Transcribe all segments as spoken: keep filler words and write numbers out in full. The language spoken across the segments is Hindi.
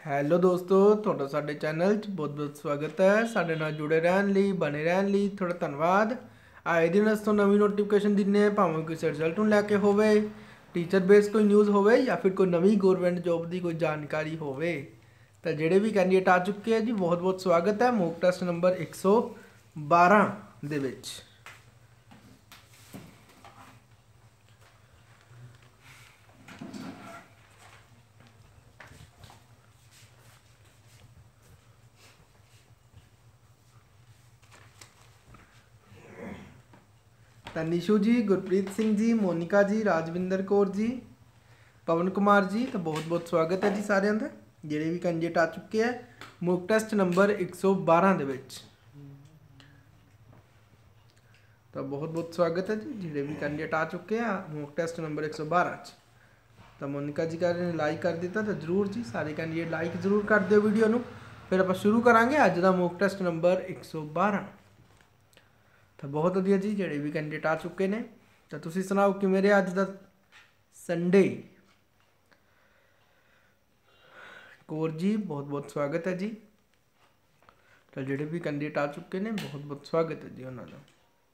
ਹੈਲੋ ਦੋਸਤੋ, ਤੁਹਾਡਾ ਸਾਡੇ ਚੈਨਲ 'ਚ ਬਹੁਤ ਬਹੁਤ ਸਵਾਗਤ ਹੈ। ਸਾਡੇ ਨਾਲ ਜੁੜੇ ਰਹਿਣ ਲਈ, ਬਣੇ ਰਹਿਣ ਲਈ ਤੁਹਾਡਾ ਧੰਨਵਾਦ। ਆਏ ਦਿਨ ਅਸੀਂ ਤੁਹਾਨੂੰ ਨਵੀਂ ਨੋਟੀਫਿਕੇਸ਼ਨ ਦਿੰਦੇ ਹਾਂ, ਭਾਵੇਂ ਕਿਸੇ ਰਿਜ਼ਲਟ ਨੂੰ ਲੈ ਕੇ ਹੋਵੇ, ਟੀਚਰ ਬੇਸ ਕੋਈ ਨਿਊਜ਼ ਹੋਵੇ ਜਾਂ ਫਿਰ ਕੋਈ ਨਵੀਂ ਗੌਰਮੈਂਟ ਜੋਬ ਦੀ ਕੋਈ ਜਾਣਕਾਰੀ ਹੋਵੇ। ਤਾਂ ਜਿਹੜੇ ਵੀ ਕੈਂਡੀਡੇਟ ਆ ਚੁੱਕੇ ਆ ਜੀ, ਬਹੁਤ ਬਹੁਤ ਸਵਾਗਤ ਹੈ ਮੌਕ ਟੈਸਟ ਨੰਬਰ ਇੱਕ ਸੌ ਬਾਰਾਂ ਦੇ ਵਿੱਚ। ਤਾਂ ਨਿਸ਼ੂ ਜੀ, ਗੁਰਪ੍ਰੀਤ ਸਿੰਘ ਜੀ, ਮੋਨਿਕਾ ਜੀ, ਰਾਜਵਿੰਦਰ ਕੌਰ ਜੀ, ਪਵਨ ਕੁਮਾਰ ਜੀ, ਤਾਂ ਬਹੁਤ ਬਹੁਤ ਸਵਾਗਤ ਹੈ ਜੀ ਸਾਰਿਆਂ ਦਾ। ਜਿਹੜੇ ਵੀ ਕੈਂਡੀਡੇਟ ਆ ਚੁੱਕੇ ਆ ਮੌਕ ਟੈਸਟ ਨੰਬਰ ਇੱਕ ਸੌ ਬਾਰਾਂ ਦੇ ਵਿੱਚ, ਤਾਂ ਬਹੁਤ ਬਹੁਤ ਸਵਾਗਤ ਹੈ ਜੀ। ਜਿਹੜੇ ਵੀ ਕੈਂਡੀਡੇਟ ਆ ਚੁੱਕੇ ਆ ਮੌਕ ਟੈਸਟ ਨੰਬਰ ਇੱਕ ਸੌ ਬਾਰਾਂ 'ਚ। ਤਾਂ ਮੋਨਿਕਾ ਜੀ ਕਰ ਰਹੇ ਨੇ ਲਾਈਕ ਕਰ ਦਿੱਤਾ, ਤਾਂ ਜ਼ਰੂਰ ਜੀ ਸਾਰੇ ਕੈਂਡੀਡੇਟ ਲਾਈਕ ਜ਼ਰੂਰ ਕਰ ਦਿਓ ਵੀਡੀਓ ਨੂੰ। ਫਿਰ ਆਪਾਂ ਸ਼ੁਰੂ ਕਰਾਂਗੇ ਅੱਜ ਦਾ ਮੌਕ ਟੈਸਟ ਨੰਬਰ ਇੱਕ ਸੌ ਬਾਰਾਂ। ਤਾਂ ਬਹੁਤ ਵਧੀਆ ਜੀ, ਜਿਹੜੇ ਵੀ ਕੈਂਡੀਡੇਟ ਆ ਚੁੱਕੇ ਨੇ। ਤਾਂ ਤੁਸੀਂ ਸੁਣਾਓ ਕਿਵੇਂ ਰਿਹਾ ਅੱਜ ਦਾ ਸੰਡੇ। ਕੌਰ ਜੀ, ਬਹੁਤ ਬਹੁਤ ਸਵਾਗਤ ਹੈ ਜੀ। ਤਾਂ ਜਿਹੜੇ ਵੀ ਕੈਂਡੀਡੇਟ ਆ ਚੁੱਕੇ ਨੇ ਬਹੁਤ ਬਹੁਤ ਸਵਾਗਤ ਹੈ ਜੀ ਉਹਨਾਂ ਦਾ।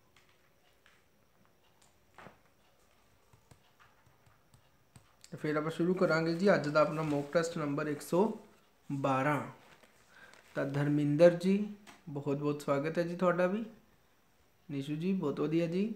ਤਾਂ ਫਿਰ ਆਪਾਂ ਸ਼ੁਰੂ ਕਰਾਂਗੇ ਜੀ ਅੱਜ ਦਾ ਆਪਣਾ ਮੌਕ ਟੈਸਟ ਨੰਬਰ ਇੱਕ ਸੌ ਬਾਰਾਂ। ਤਾਂ ਧਰਮਿੰਦਰ ਜੀ, ਬਹੁਤ ਬਹੁਤ ਸਵਾਗਤ ਹੈ ਜੀ ਤੁਹਾਡਾ ਵੀ। ਨਿਸ਼ੂ ਜੀ, ਬਹੁਤ ਵਧੀਆ ਜੀ।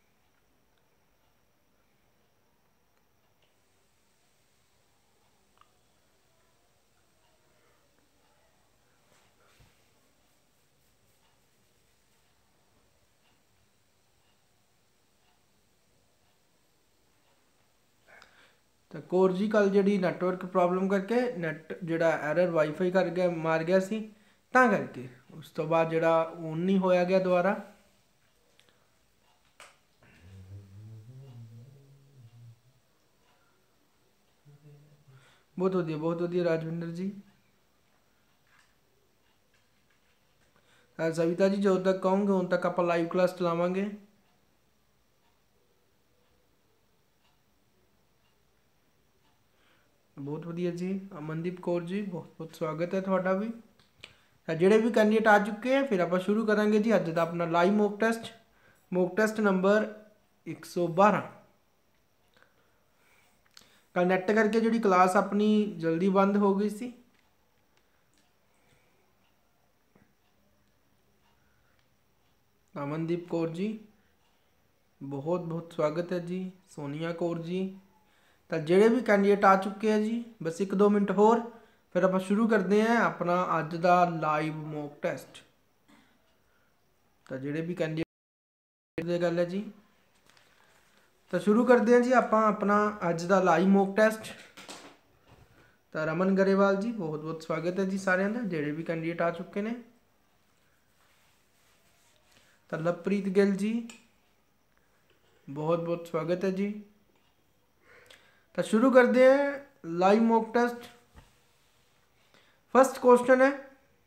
ਤਾਂ ਕੌਰ ਜੀ, ਕੱਲ ਜਿਹੜੀ ਨੈਟਵਰਕ ਪ੍ਰੋਬਲਮ ਕਰਕੇ ਨੈਟ ਜਿਹੜਾ ਐਰਰ ਵਾਈਫਾਈ ਕਰ ਗਿਆ ਮਾਰ ਗਿਆ ਸੀ, ਤਾਂ ਕਰਕੇ ਉਸ ਤੋਂ ਬਾਅਦ ਜਿਹੜਾ ਔਨ ਨਹੀਂ ਹੋਇਆ ਗਿਆ ਦੁਬਾਰਾ। ਬਹੁਤ ਵਧੀਆ, ਬਹੁਤ ਵਧੀਆ ਰਾਜਵਿੰਦਰ ਜੀ। ਸਵਿਤਾ ਜੀ, ਜਦੋਂ ਤੱਕ ਕਹੋਗੇ ਉਦੋਂ ਤੱਕ ਆਪਾਂ ਲਾਈਵ ਕਲਾਸ ਚਲਾਵਾਂਗੇ। ਬਹੁਤ ਵਧੀਆ ਜੀ। ਅਮਨਦੀਪ ਕੌਰ ਜੀ, ਬਹੁਤ ਬਹੁਤ ਸਵਾਗਤ ਹੈ ਤੁਹਾਡਾ ਵੀ। ਤਾਂ ਜਿਹੜੇ ਵੀ ਕੈਂਡੀਡੇਟ ਆ ਚੁੱਕੇ ਆ ਫਿਰ ਆਪਾਂ ਸ਼ੁਰੂ ਕਰਾਂਗੇ ਜੀ ਅੱਜ ਦਾ ਆਪਣਾ live mock test, mock test number ਇੱਕ ਸੌ ਬਾਰਾਂ। ਕੱਲ ਨੈਟ ਕਰਕੇ ਜਿਹੜੀ ਕਲਾਸ ਆਪਣੀ ਜਲਦੀ ਬੰਦ ਹੋ ਗਈ ਸੀ। ਅਮਨਦੀਪ ਕੌਰ ਜੀ, ਬਹੁਤ ਬਹੁਤ ਸਵਾਗਤ ਹੈ ਜੀ। ਸੋਨੀਆ ਕੌਰ ਜੀ, ਤਾਂ ਜਿਹੜੇ ਵੀ ਕੈਂਡੀਡੇਟ ਆ ਚੁੱਕੇ ਆ ਜੀ, ਬਸ ਇੱਕ ਦੋ ਮਿੰਟ ਹੋਰ ਫਿਰ ਆਪਾਂ ਸ਼ੁਰੂ ਕਰਦੇ ਹਾਂ ਆਪਣਾ ਅੱਜ ਦਾ ਲਾਈਵ ਮੌਕ ਟੈਸਟ। ਤਾਂ ਜਿਹੜੇ ਵੀ ਕੈਂਡੀਡੇਟ ਦੀ ਗੱਲ ਹੈ ਜੀ, ਤਾਂ ਸ਼ੁਰੂ ਕਰਦੇ ਹਾਂ ਜੀ ਆਪਾਂ ਆਪਣਾ ਅੱਜ ਦਾ ਲਾਈਵ ਮੌਕ ਟੈਸਟ। ਤਾਂ ਰਮਨ ਗਰੇਵਾਲ ਜੀ, ਬਹੁਤ ਬਹੁਤ ਸਵਾਗਤ ਹੈ ਜੀ ਸਾਰਿਆਂ ਦਾ। ਜਿਹੜੇ ਵੀ ਕੈਂਡੀਡੇਟ ਆ ਚੁੱਕੇ ਨੇ। ਤਾਂ ਲਵਪ੍ਰੀਤ ਗਿੱਲ ਜੀ, ਬਹੁਤ ਬਹੁਤ ਸਵਾਗਤ ਹੈ ਜੀ। ਤਾਂ ਸ਼ੁਰੂ ਕਰਦੇ हैं live mock test. First question है,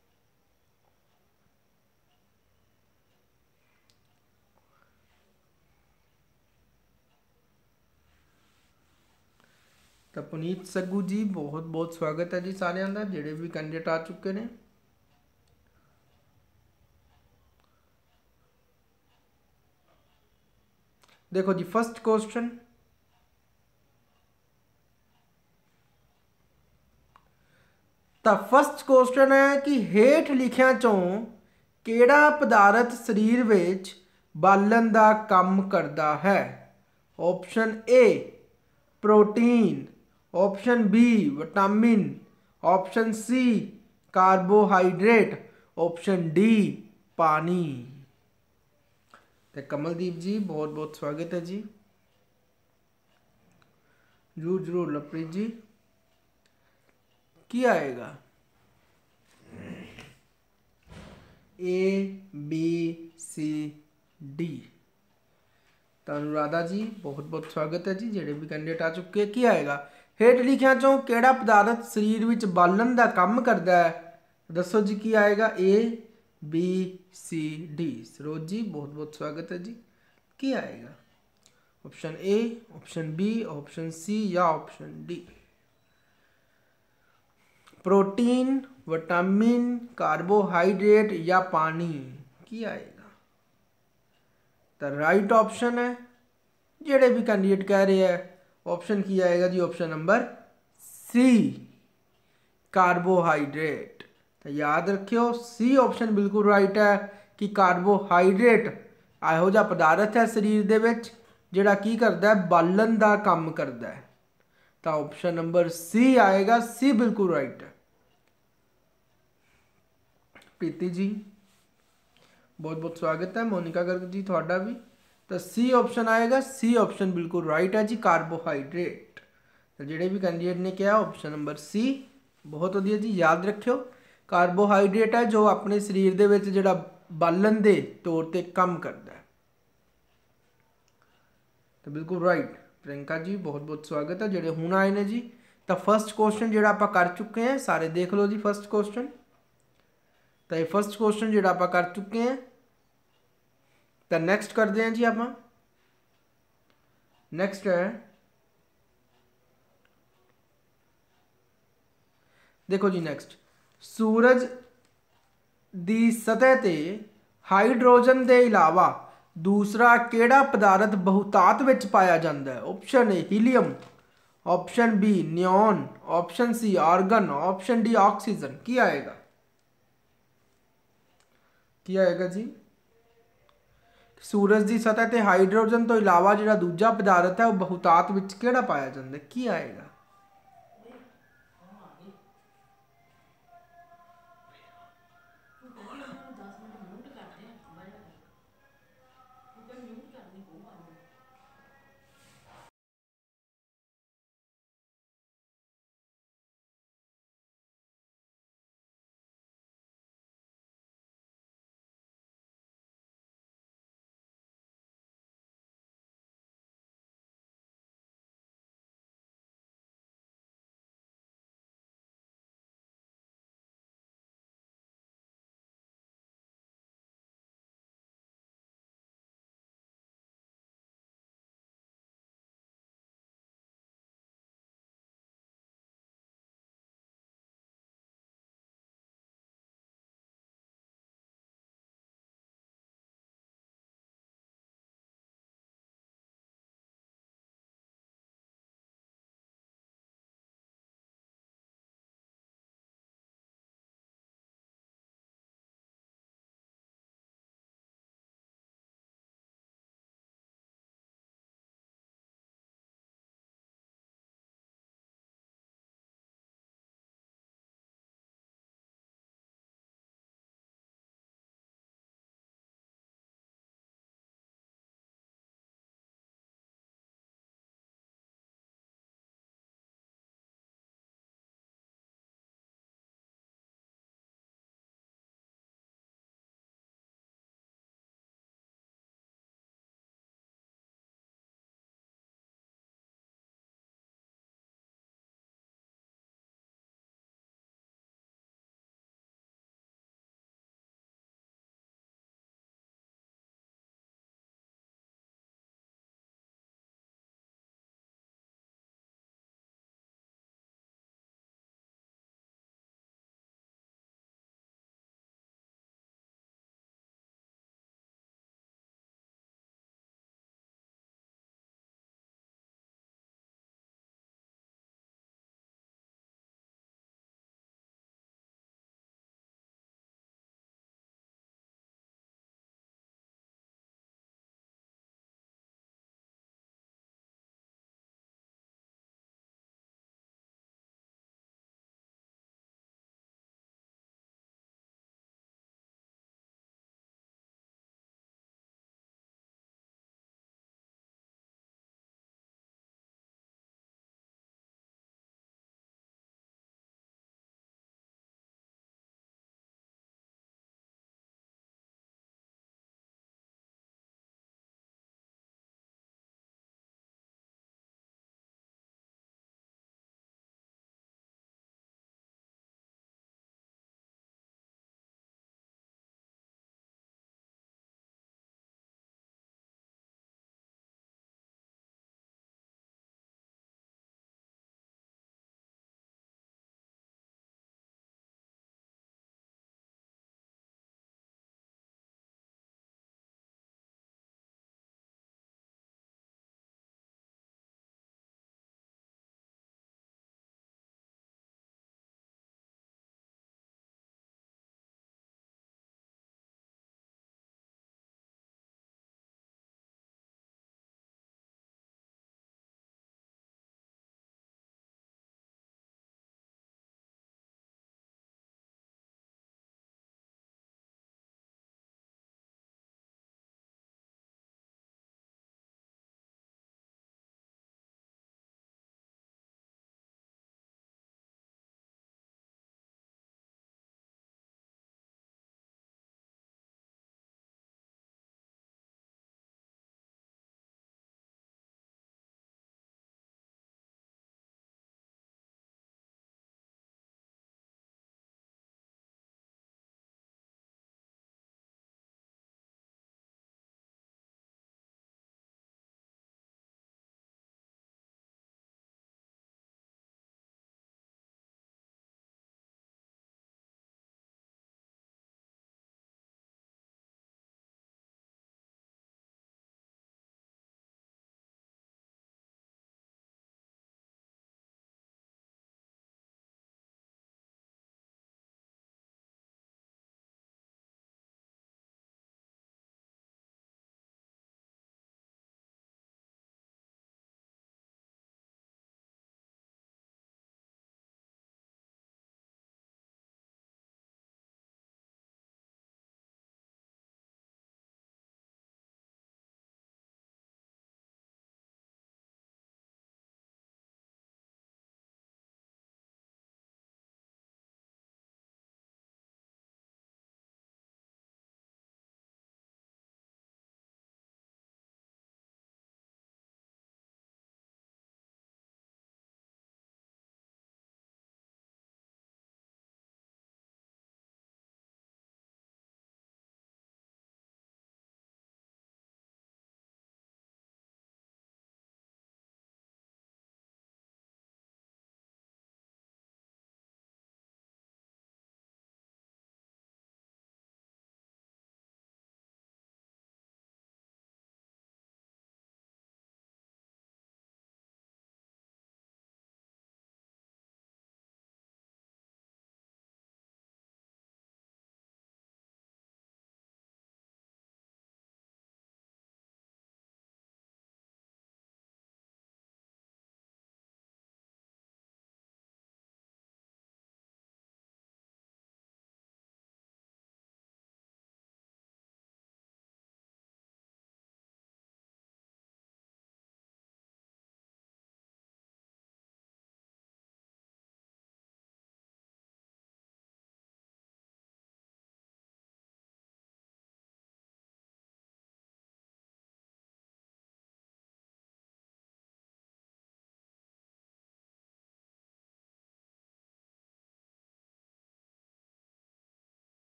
तो पुनीत सग्गू जी, बहुत बहुत स्वागत है जी सारिਆਂ ਦਾ। ਜਿਹੜੇ ਵੀ ਕੈਂਡੀਡੇਟ ਆ ਚੁੱਕੇ ਨੇ। देखो जी फर्स्ट क्वेश्चन, ਤਾਂ ਫਸਟ ਕੁਐਸਚਨ ਹੈ ਕਿ ਹੇਠ ਲਿਖਿਆਂ ਚੋਂ ਕਿਹੜਾ ਪਦਾਰਥ ਸਰੀਰ ਵਿੱਚ ਬਾਲਣ ਦਾ ਕੰਮ ਕਰਦਾ ਹੈ। Option A protein, option B vitamin, option C carbohydrate, option D पानी। तो कमलदीप जी, बहुत बहुत स्वागत है जी। जरूर जरूर लवप्रीत जी, की आएगा ए बी सी डी। तो अनुराधा जी, बहुत बहुत स्वागत है जी। ਜਿਹੜੇ ਵੀ ਕੈਂਡੀਡੇਟ ਆ ਚੁੱਕੇ ਕੀ ਆਏਗਾ ਹੇਠ ਲਿਖਿਆਂ ਚੋਂ ਕਿਹੜਾ ਪਦਾਰਥ ਸਰੀਰ ਵਿੱਚ ਬਾਲਣ ਦਾ ਕੰਮ ਕਰਦਾ ਹੈ। ਦੱਸੋ ਜੀ ਕੀ ਆਏਗਾ A B C D. Saroj ji, बहुत बहुत स्वागत है जी। की आएगा option A, option B, option C या option D. Protein, vitamin, carbohydrate या पानी की आएगा? तो राइट ऑप्शन है जेड़े भी कैंडिडेट कह रहे हैं ऑप्शन की आएगा जी ऑप्शन नंबर सी कार्बोहाइड्रेट। तो याद रखियो सी ऑप्शन बिल्कुल राइट है कि कार्बोहाइड्रेट ਇਹੋ ਜਿਹਾ ਪਦਾਰਥ ਹੈ ਸਰੀਰ ਦੇ ਵਿੱਚ ਜਿਹੜਾ ਕੀ ਕਰਦਾ ਹੈ ਬਾਲਣ ਦਾ ਕੰਮ ਕਰਦਾ ਹੈ। ਤਾਂ ਆਪਸ਼ਨ ਨੰਬਰ ਸੀ ਆਏਗਾ, ਸੀ ਬਿਲਕੁਲ ਰਾਈਟ ਹੈ। ਪ੍ਰੀਤੀ ਜੀ ਬਹੁਤ ਬਹੁਤ ਸਵਾਗਤ ਹੈ, ਮੋਨਿਕਾ ਗਰਗ ਜੀ ਤੁਹਾਡਾ ਵੀ। ਤਾਂ ਸੀ ਆਪਸ਼ਨ ਆਏਗਾ, ਸੀ ਆਪਸ਼ਨ ਬਿਲਕੁਲ ਰਾਈਟ ਹੈ ਜੀ ਕਾਰਬੋਹਾਈਡਰੇਟ। ਤਾਂ ਜਿਹੜੇ ਵੀ ਕੈਂਡੀਡੇਟ ਨੇ ਕਿਹਾ ਆਪਸ਼ਨ ਨੰਬਰ ਸੀ ਬਹੁਤ ਵਧੀਆ ਜੀ। ਯਾਦ ਰੱਖਿਓ ਕਾਰਬੋਹਾਈਡਰੇਟ ਹੈ ਜੋ ਆਪਣੇ ਸਰੀਰ ਦੇ ਵਿੱਚ ਜਿਹੜਾ ਬਾਲਣ ਦੇ ਤੌਰ ਤੇ ਕੰਮ ਕਰਦਾ ਹੈ। ਤਾਂ ਬਿਲਕੁਲ ਰਾਈਟ ਪ੍ਰਿयंका ਜੀ ਬਹੁਤ ਬਹੁਤ ਸਵਾਗਤ ਹੈ ਜਿਹੜੇ ਹੁਣ ਆਏ ਨੇ ਜੀ। ਤਾਂ ਫਸਟ ਕੁਐਸਚਨ ਜਿਹੜਾ ਆਪਾਂ ਕਰ ਚੁੱਕੇ ਹਾਂ ਸਾਰੇ ਦੇਖ ਲਓ ਜੀ ਫਸਟ ਕੁਐਸਚਨ। ਤਾਂ ਇਹ ਫਸਟ ਕੁਐਸਚਨ ਜਿਹੜਾ ਆਪਾਂ ਕਰ ਚੁੱਕੇ ਹਾਂ। ਤਾਂ ਨੈਕਸਟ ਕਰਦੇ ਹਾਂ ਜੀ ਆਪਾਂ। ਨੈਕਸਟ ਹੈ ਦੇਖੋ ਜੀ ਨੈਕਸਟ ਸੂਰਜ ਦੀ ਸਤਹ ਤੇ ਹਾਈਡਰੋਜਨ ਦੇ ਇਲਾਵਾ दूसरा केड़ा पदार्थ बहुतात विच पाया जाता है? Option A helium, option B neon, option C argon, option D oxygen. की आएगा की आएगा जी? सूरज की सतह ते हाइड्रोजन तो इलावा जो दूजा पदार्थ है वह बहुतात विच केड़ा पाया जाता है? की आएगा?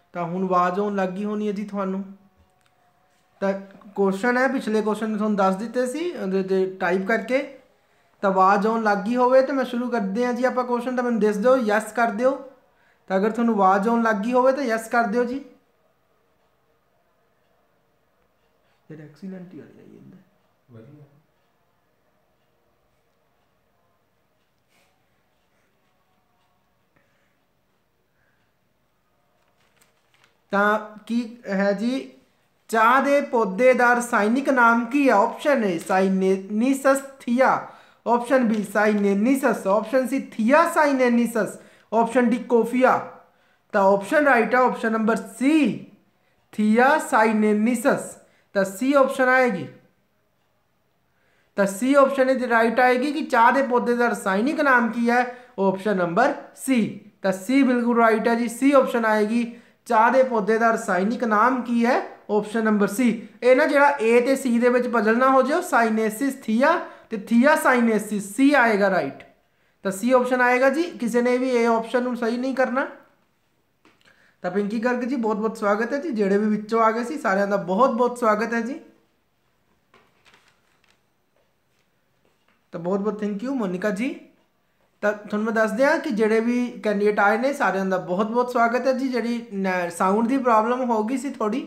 तो हुण आवाज़ आउण लग गई होनी है जी तुहानूं। तो क्वेश्चन है पिछले क्वेश्चन में तुहानूं दस दिते सी टाइप करके, तो आवाज़ आउण लग गई होवे तो मैं शुरू करते हैं जी। आप क्वेश्चन तो मैंने दस दो, यस कर दो। तो अगर तुहानूं आवाज़ आउण लग गई होवे तो यस कर दो जी। फिर एक्सीलेंट ही आ जाइए। ਤਾਂ ਕੀ ਹੈ ਜੀ, ਚਾਹ ਦੇ ਪੌਦੇ ਦਾ ਰਸਾਇਣਿਕ ਨਾਮ ਕੀ ਹੈ? Option A sinensis thea, option B sinensis, option C thea sinensis, option D coffea. तो ऑप्शन राइट है option number C thea sinensis. तो सी ऑप्शन आएगी, तो सी ऑप्शन राइट आएगी कि चाह के पौधे का रसायनिक नाम की है? Option number C. तो सी बिल्कुल राइट है जी, सी ऑप्शन आएगी। चाह के पौधे का रसायनिक नाम की है? Option number C. ये ना जो ए तो सी दे विच बदल ना हो जाओ, साइनेसिस थिया तो थिया साइनेसिस, सी आएगा राइट। तो सी ऑप्शन आएगा जी। किसी ने भी ए ऑप्शन सही नहीं करना। तो पिंकी गर्ग जी बहुत बहुत स्वागत है जी, जेड़े भी विचों आ गए सी सारिਆਂ ਦਾ बहुत बहुत स्वागत है जी। तो बहुत बहुत थैंक यू मोनिका जी। तो थोड़ा मैं दस दिया कि जेड़े भी कैंडीडेट आए ने सारिਆਂ ਦਾ बहुत बहुत स्वागत है जी। जी साउंड की प्रॉब्लम हो गई सी थोड़ी,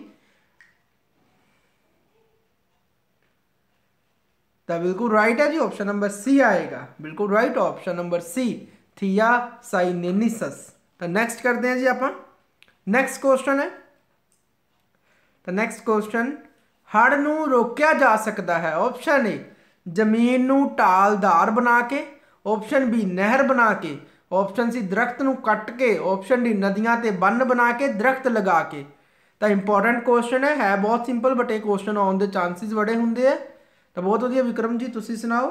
तो बिल्कुल राइट है जी, ऑप्शन नंबर सी आएगा। बिल्कुल right, option number C thea sinensis. तो नेक्स्ट करते हैं जी आप। नेक्स्ट क्वेश्चन है, तो नेक्स्ट क्वेश्चन, हड़ नूं रोकया जा सकता है? ऑप्शन ए जमीन नूं ढालदार बना के, ऑप्शन बी नहर बना के, ऑप्शन सी दरख्त नूं कट के, ऑप्शन डी नदियां ते बन बना के, दरख्त लगा के। तो इंपॉर्टेंट क्वेश्चन है, है बहुत सिंपल बट ये क्वेश्चन आने के चांसिस बड़े होंगे है। तो बहुत वधिया विक्रम जी, तुसीं सुनाओ।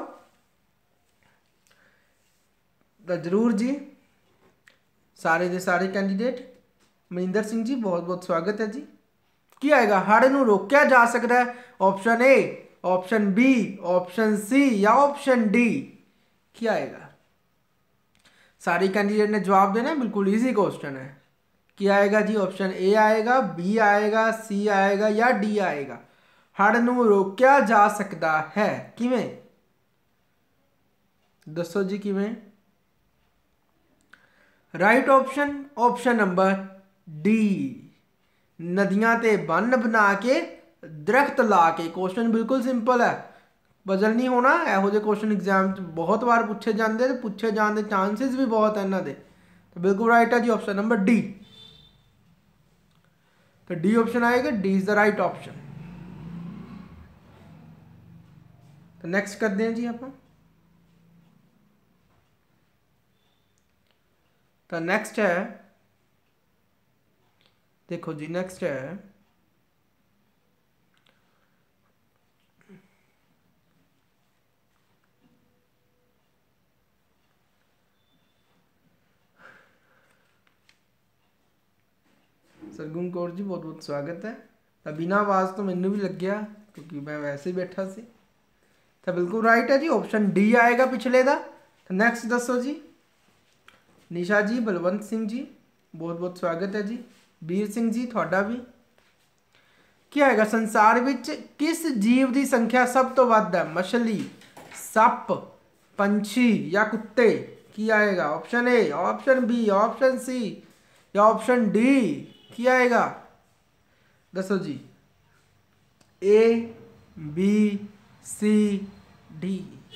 तो जरूर जी, सारे दे सारे कैंडीडेट। मनिंदर सिंह जी बहुत बहुत स्वागत है जी। की आएगा? हड़ नूं रोकया जा सकता है? Option A, option B, option C या ऑप्शन डी? क्या आएगा? सारे कैंडीडेट ने जवाब देना, बिल्कुल इजी क्वेश्चन है। क्या आएगा जी? ऑप्शन ए आएगा, बी आएगा, सी आएगा या डी आएगा? हड़ नूं रोकया जा सकता है किवें? दसो जी किवें? Right option option number D, नदियां ते बन बना के, दरख्त ला के। क्वेश्चन बिल्कुल सिंपल है, बदल नहीं होना। यहो ਜਿਹੇ क्वेश्चन एग्जाम बहुत बार पूछे जाते हैं, पूछे जाने के चांसिस भी बहुत है इन्हों के। तो बिल्कुल राइट है जी, ऑप्शन नंबर डी। तो डी ऑप्शन आएगा, D is the right option. तो नेक्स्ट करते हैं जी आप। तो नेक्स्ट है, देखो जी नेक्स्ट है, सरगुण कौर जी बहुत बहुत स्वागत है। तो बिना आवाज़ तो मैनू भी लग गया क्योंकि मैं वैसे ही बैठा सी। तो बिल्कुल राइट है जी, ऑप्शन डी आएगा पिछले का। तो नेक्स्ट दसो जी। निशा जी, बलवंत सिंह जी बहुत बहुत स्वागत है जी। वीर सिंह जी थोड़ा भी। क्या आएगा? संसार विच किस जीव की संख्या सब तो वध है? मछली, सप, पंछी या कुत्ते? की आएगा? Option A, option B, option C या ऑप्शन डी? की आएगा? दसो जी। A, B, C, D.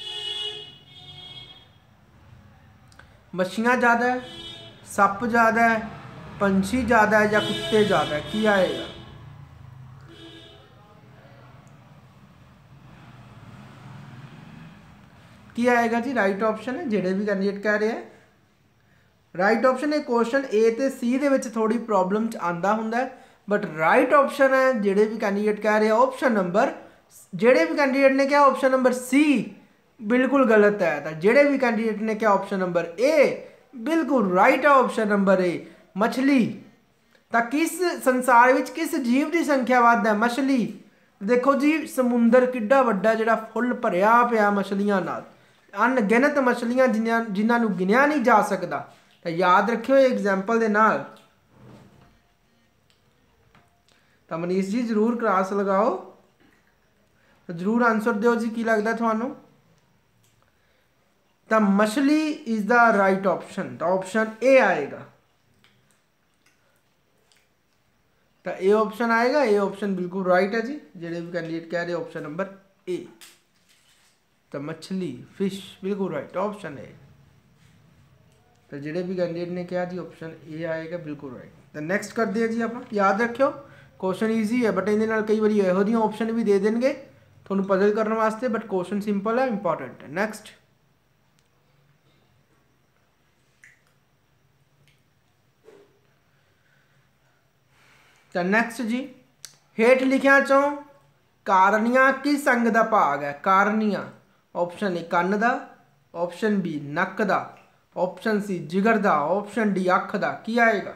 मछलियाँ ज़्यादा है, सप ज़्यादा है, पंछी ज़्यादा है या कुत्ते ज़्यादा है? की आएगा? की आएगा जी? राइट ऑप्शन है, जेड़े भी कैंडीडेट कह रहे हैं राइट ऑप्शन है। क्वेश्चन ए तो सी दे विच थोड़ी प्रॉब्लम आंदा हुंदा है, बट राइट ऑप्शन है जेड़े भी कैंडीडेट कह रहे हैं ऑप्शन नंबर, जेड़े भी कैंडीडेट ने कहा ऑप्शन नंबर सी बिल्कुल गलत है। तो जेड़े भी कैंडीडेट ने कहा ऑप्शन नंबर ए बिल्कुल राइट है, ऑप्शन नंबर ए मछली। तो किस संसार विच किस जीव की संख्या वध है? मछली। देखो जी समुंदर किड्डा वड्डा जिहड़ा फुल भरिया पिया मछलियां नाल, अनगिनत मछलियां जिन्हां जिन्हां नूं गिनिया नहीं जा सकदा। तो याद रखियो एग्जाम्पल के नाल तो मनीष जी जरूर क्लास लगाओ, तो जरूर आंसर दो जी की लगता थानू। तो मछली इज द राइट ऑप्शन, तो ऑप्शन ए आएगा। तो ए ऑप्शन आएगा, ए ऑप्शन बिल्कुल राइट है जी। जेडे भी कैंडिडेट कह रहे ऑप्शन नंबर ए, तो मछली फिश बिल्कुल राइट ऑप्शन ए। तो जेडे भी कैंडिडेट ने कहा जी ऑप्शन ए आएगा बिल्कुल राइट। तो नैक्सट कर दिया जी आप याद रखियो क्वेश्चन ईजी है, बट ये कई बार यहो जी ऑप्शन भी दे देंगे थोड़ा पजल करने वास्ते, बट क्वेश्चन सिंपल है, इंपॉर्टेंट है। नैक्सट तो नैक्सट जी हेठ लिखिया चो कारणियां किस अंग का भाग है? कारणियां ऑप्शन ए कन्न का, ऑप्शन बी नक का, ऑप्शन सी जिगर का, ऑप्शन डी अख का। की आएगा?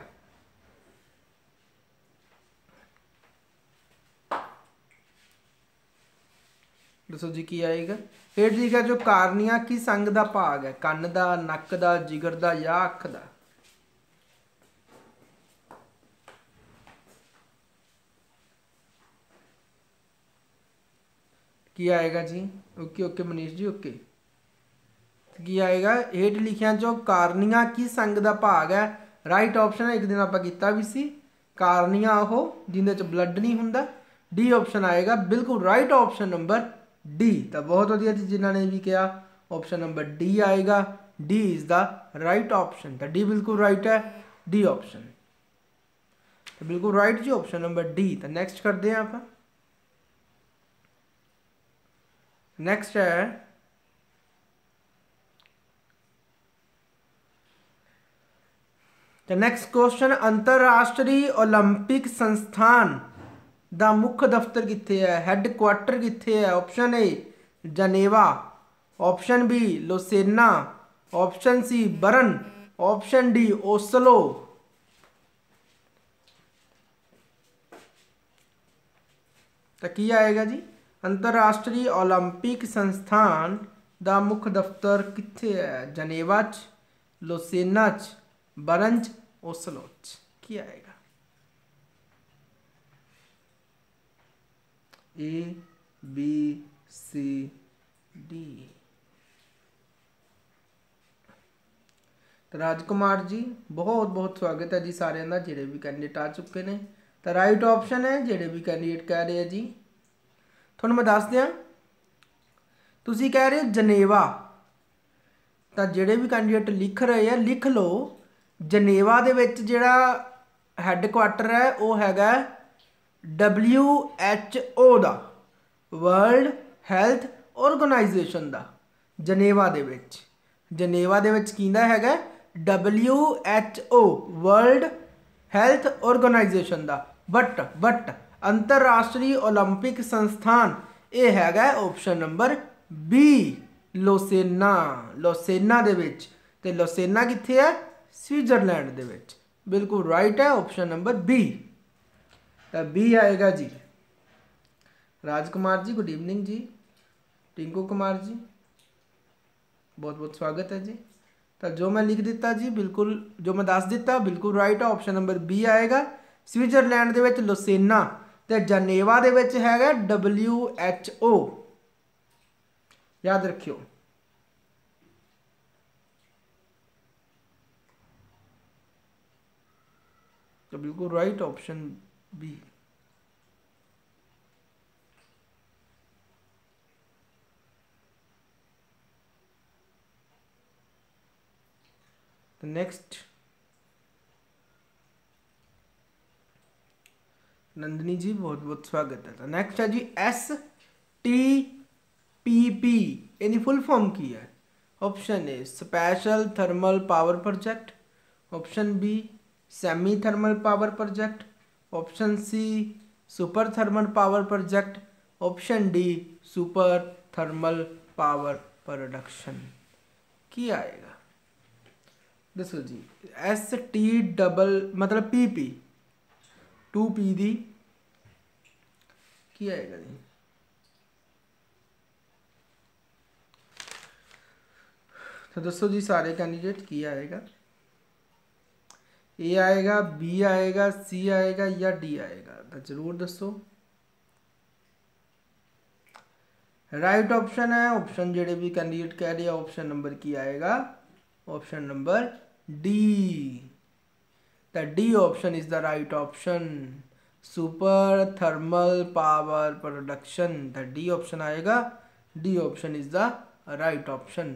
दसो जी की आएगा? हेठ लिखा जो कारणियां किस अंग का भाग है? कन्न का, नक का, जिगर का या अख का? की आएगा जी? Okay okay Manish ji okay. की आएगा? हेठ लिखिया जो कारणियां किस अंग का भाग है? राइट ऑप्शन है, एक दिन आप किया भी सी, कारणियां ਉਹ जिंदे च ब्लड नहीं हुंदा। डी ऑप्शन आएगा बिल्कुल राइट ऑप्शन नंबर डी। तो बहुत वधिया जी जिन्होंने भी कहा ऑप्शन नंबर डी आएगा, D is the right option. तो डी बिल्कुल राइट है, डी ऑप्शन तो बिल्कुल राइट जी, ऑप्शन नंबर डी। तो नैक्सट करते हैं आप। नेक्स्ट है तो नेक्स्ट क्वेश्चन अंतरराष्ट्रीय ओलंपिक संस्थान दा मुख्य दफ्तर कित्थे है? हैडक्वार्टर कित्थे है? Option A Geneva, option B Lausanne, option C Bern, option D Oslo. तो की आएगा जी? अंतरराष्ट्रीय ओलंपिक संस्थान दा मुख्य दफ्तर कित्थे है? जनेवा च, लुसेना च, बर्न च, ओस्लो च। की आएगा? A B C D. तो राजकुमार जी बहुत बहुत स्वागत है जी सारे का, जेडे भी कैंडिडेट आ चुके हैं। तो राइट ऑप्शन है, जेडे भी कैंडिडेट कह रहे हैं जी। थोड़ा मैं दस दियाँ, तुसी कह रहे हो जनेवा, तो जेडे भी कैंडिडेट लिख रहे हैं लिख लो जनेवा दे विच जिहड़ा हैडक्वार्टर है वह हैगा डबल्यू एच ओ दा, वर्ल्ड हैल्थ ऑर्गेनाइजेशन दा। जनेवा दे विच जनेवा दे विच कींदा हैगा W H O, world health organisation दा। बट बट अंतरराष्ट्रीय ओलंपिक संस्थान ये हैगा option number B Lausanne. Lausanne दे विच, ते लुसेना कित्थे है? स्विट्जरलैंड दे विच। बिल्कुल राइट है ऑप्शन नंबर बी। तो बी आएगा जी। राजकुमार जी गुड इवनिंग जी, टिंकू कुमार जी बहुत बहुत स्वागत है जी। तो जो मैं लिख दिता जी बिल्कुल, जो मैं दस दिता बिल्कुल राइट है, ऑप्शन नंबर बी आएगा। स्विट्जरलैंड दे विच लुसेना ते जनेवा दे विच हैगा डबल्यू एच ओ। याद रखियो। तो बिल्कुल राइट ऑप्शन बी। तो नेक्स्ट नंदिनी जी बहुत बहुत स्वागत है। तो नेक्स्ट है जी एस टी पी पी, यानी फुल फॉर्म की है? Option A special thermal power project, option B semi thermal power project, option C super thermal power project, option D super thermal power production. की आएगा? दसो जी। एस टी डबल मतलब पी पी टू पी दी की आएगा जी? तो दसो जी सारे कैंडिडेट की आएगा? ए आएगा, बी आएगा, सी आएगा या डी आएगा? तो जरूर दसो। राइट ऑप्शन है ऑप्शन जेडे भी कैंडिडेट कह रहे हैं ऑप्शन नंबर की आएगा, option number D. The D option is the right option, super thermal power production. The D option आएगा, D option is the right option.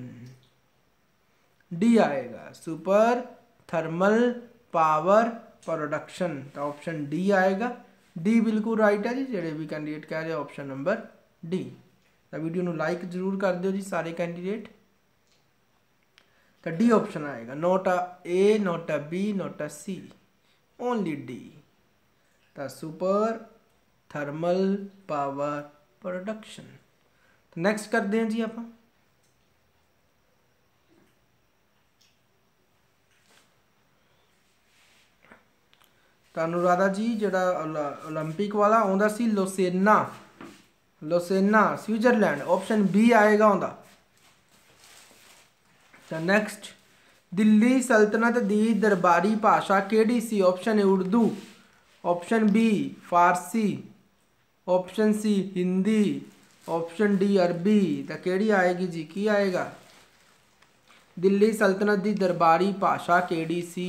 D आएगा सुपर थर्मल पावर प्रोडक्शन, तो ऑप्शन डी आएगा। डी बिल्कुल राइट है जी, जेडे भी कैंडिडेट कह रहे हैं ऑप्शन नंबर डी। तो वीडियो ਨੂੰ लाइक जरूर कर दियो जी सारे कैंडिडेट। तो डी ऑप्शन आएगा, not a A, not a B, not a C, only D. तो सुपर थर्मल पावर प्रोडक्शन। तो नैक्सट करते हैं जी आप। तो अनुराधा जी जोड़ा ओलंपिक वाला आंदा सी Lausanne, Lausanne Switzerland, option B आएगा आंदा। तो नैक्सट, दिल्ली सल्तनत दी दरबारी भाषा केड़ी सी? Option A Urdu, option B Farsi, option C Hindi, option D Arabi. तो केड़ी आएगी जी, की आएगा? दिल्ली सल्तनत दी दरबारी भाषा केड़ी सी?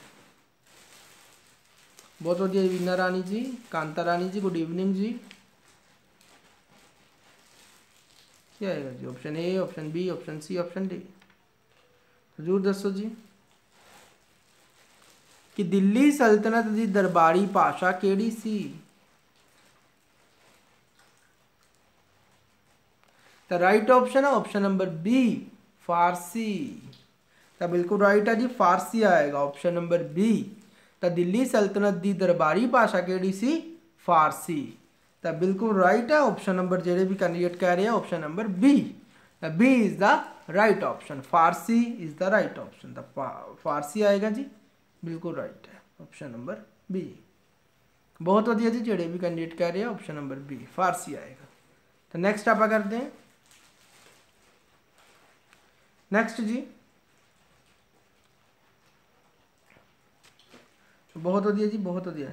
बहुत वधिया वीना रानी जी, कांता रानी जी गुड इवनिंग जी। क्या आएगा जी? Option A, option B, option C, option D? जरूर दसो जी कि दिल्ली सल्तनत दी दरबारी भाषा केड़ी सी? तो राइट ऑप्शन है ऑप्शन नंबर बी फारसी। तो बिल्कुल राइट है जी, फारसी आएगा ऑप्शन नंबर बी। तो दिल्ली सल्तनत दी दरबारी भाषा केड़ी सी? फारसी। तो बिल्कुल राइट है ऑप्शन नंबर, जेडे भी कैंडिडेट कह रहे हैं option number B. B is the right option, Farsi is the right option. तो फारसी आएगा जी, बिल्कुल राइट है ऑप्शन नंबर बी। बहुत वधिया जी, जेडे भी कैंडिडेट कह रहे हैं ऑप्शन नंबर बी फारसी आएगा। तो नैक्सट आप करते हैं। नेक्स्ट जी, बहुत वधिया जी, बहुत वधिया।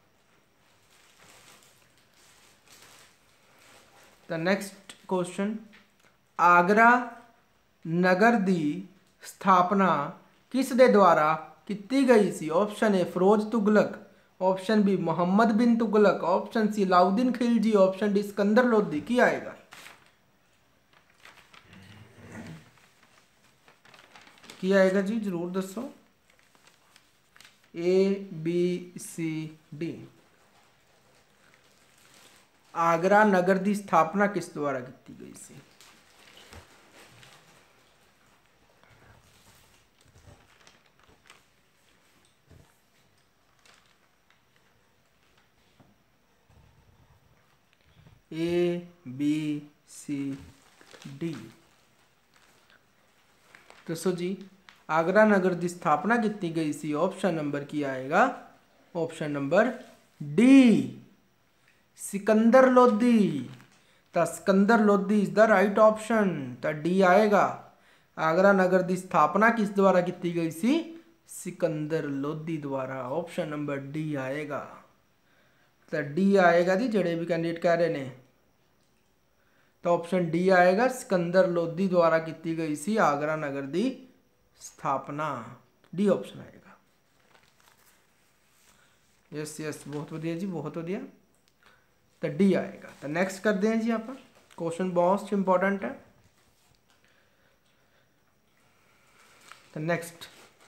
तो नैक्सट क्वेश्चन, आगरा नगर दी स्थापना किस दे द्वारा की गई सी? Option A Firoz Tughlaq, option B Mohammad bin Tughlaq, option C Alauddin Khilji, option D Sikandar Lodhi. की आएगा? की आएगा जी, जरूर दसो। A B C D. Agra नगर की स्थापना किस द्वारा की गई सी? ए बी सी डी दसो जी। आगरा नगर की स्थापना की गई सी, ऑप्शन नंबर की आएगा? Option number D Sikandar Lodhi. तो Sikandar Lodhi is the right option. तो डी आएगा। आगरा नगर की स्थापना किस द्वारा की गई सी? सिकंदर लोधी द्वारा, ऑप्शन नंबर डी आएगा। तो डी आएगा जी, जेडे भी कैंडिडेट कह रहे हैं। तो ऑप्शन डी आएगा, सिकंदर लोधी द्वारा की गई सी आगरा नगर की स्थापना। डी ऑप्शन आएगा। यस यस, बहुत वधिया जी, बहुत वधिया। तो डी आएगा। तो नैक्सट करते हैं जी आप, क्वेश्चन बहुत इंपॉर्टेंट है। तो नेक्स्ट,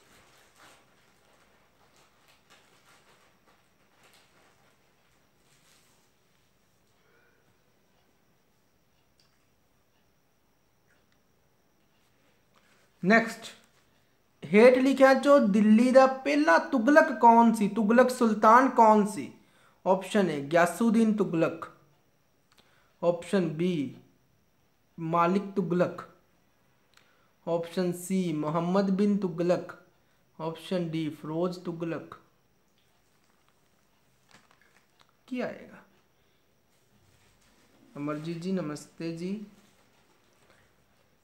नैक्सट हेठ लिखा चो दिल्ली का पहला तुगलक कौन सी? तुगलक सुल्तान कौन सी? Option A Ghiyasuddin Tughlaq, option B Malik Tughlaq, option C Mohammad bin Tughlaq, option D Firoz Tughlaq. क्या आएगा? अमरजीत जी नमस्ते जी।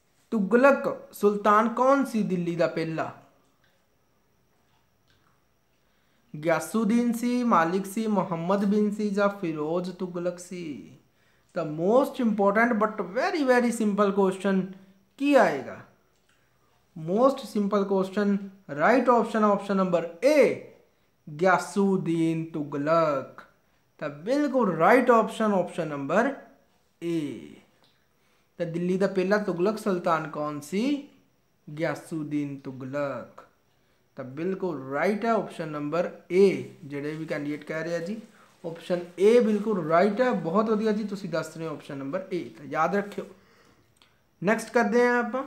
तुगलक सुल्तान कौन सी दिल्ली का पहला? ਗਿਆਸੂਦੀਨ ਸੀ, ਮਾਲਿਕ ਸੀ, ਮੁਹੰਮਦ ਬਿਨ ਸੀ ਜਾਂ ਫਿਰੋਜ਼ ਤੁਗਲਕ ਸੀ। ਤਾਂ most important but very very simple question ਕੀ ਆਏਗਾ? Most simple question, right option option number A Ghiyasuddin Tughlaq. तो बिल्कुल right option option number A. तो दिल्ली का पहला तुगलक सुल्तान कौन सी? ग्यासुद्दीन तुगलक। तो बिल्कुल राइट है ऑप्शन नंबर ए। जेडे भी कैंडिडेट कह रहे हैं जी ऑप्शन ए बिल्कुल राइट है। बहुत वधिया जी, तुसीं दस रहे हो ऑप्शन नंबर ए। तो याद रखियो। नैक्सट करते हैं आप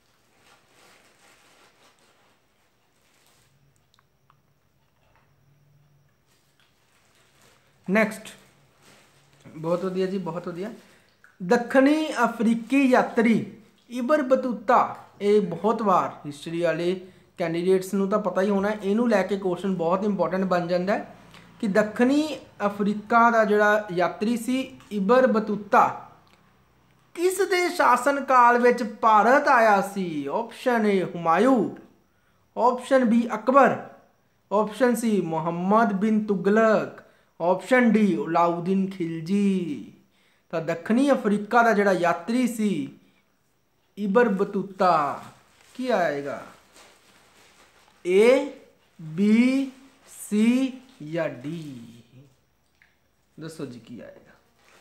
नैक्सट। बहुत वधिया जी, बहुत वधिया। दक्षिणी अफ्रीकी यात्री इबर बतूता, ये बहुत बार हिस्टरी वाले कैंडीडेट्स नूं तां पता ही होना, इनू लैके क्वेश्चन बहुत इंपॉर्टेंट बन जाता है कि दक्षिणी अफ्रीका का जिहड़ा यात्री सी इबर बतूता किस दे शासन काल विच भारत आया सी? Option A Humayun, option B Akbar, option C Muhammad bin Tughlaq, option D Alauddin Khilji. तो दक्षिणी अफ्रीका का जिहड़ा यात्री सी इबर बतूता की आएगा? ए, बी, सी या डी? दसो जी की आएगा?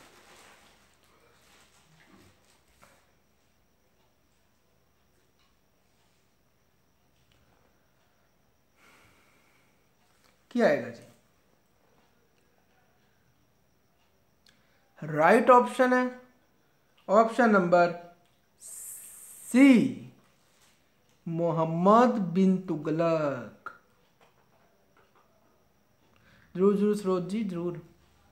की आएगा जी? राइट ऑप्शन है option number C Muhammad bin Tughlaq. जरूर जरूर सरोज जी, जरूर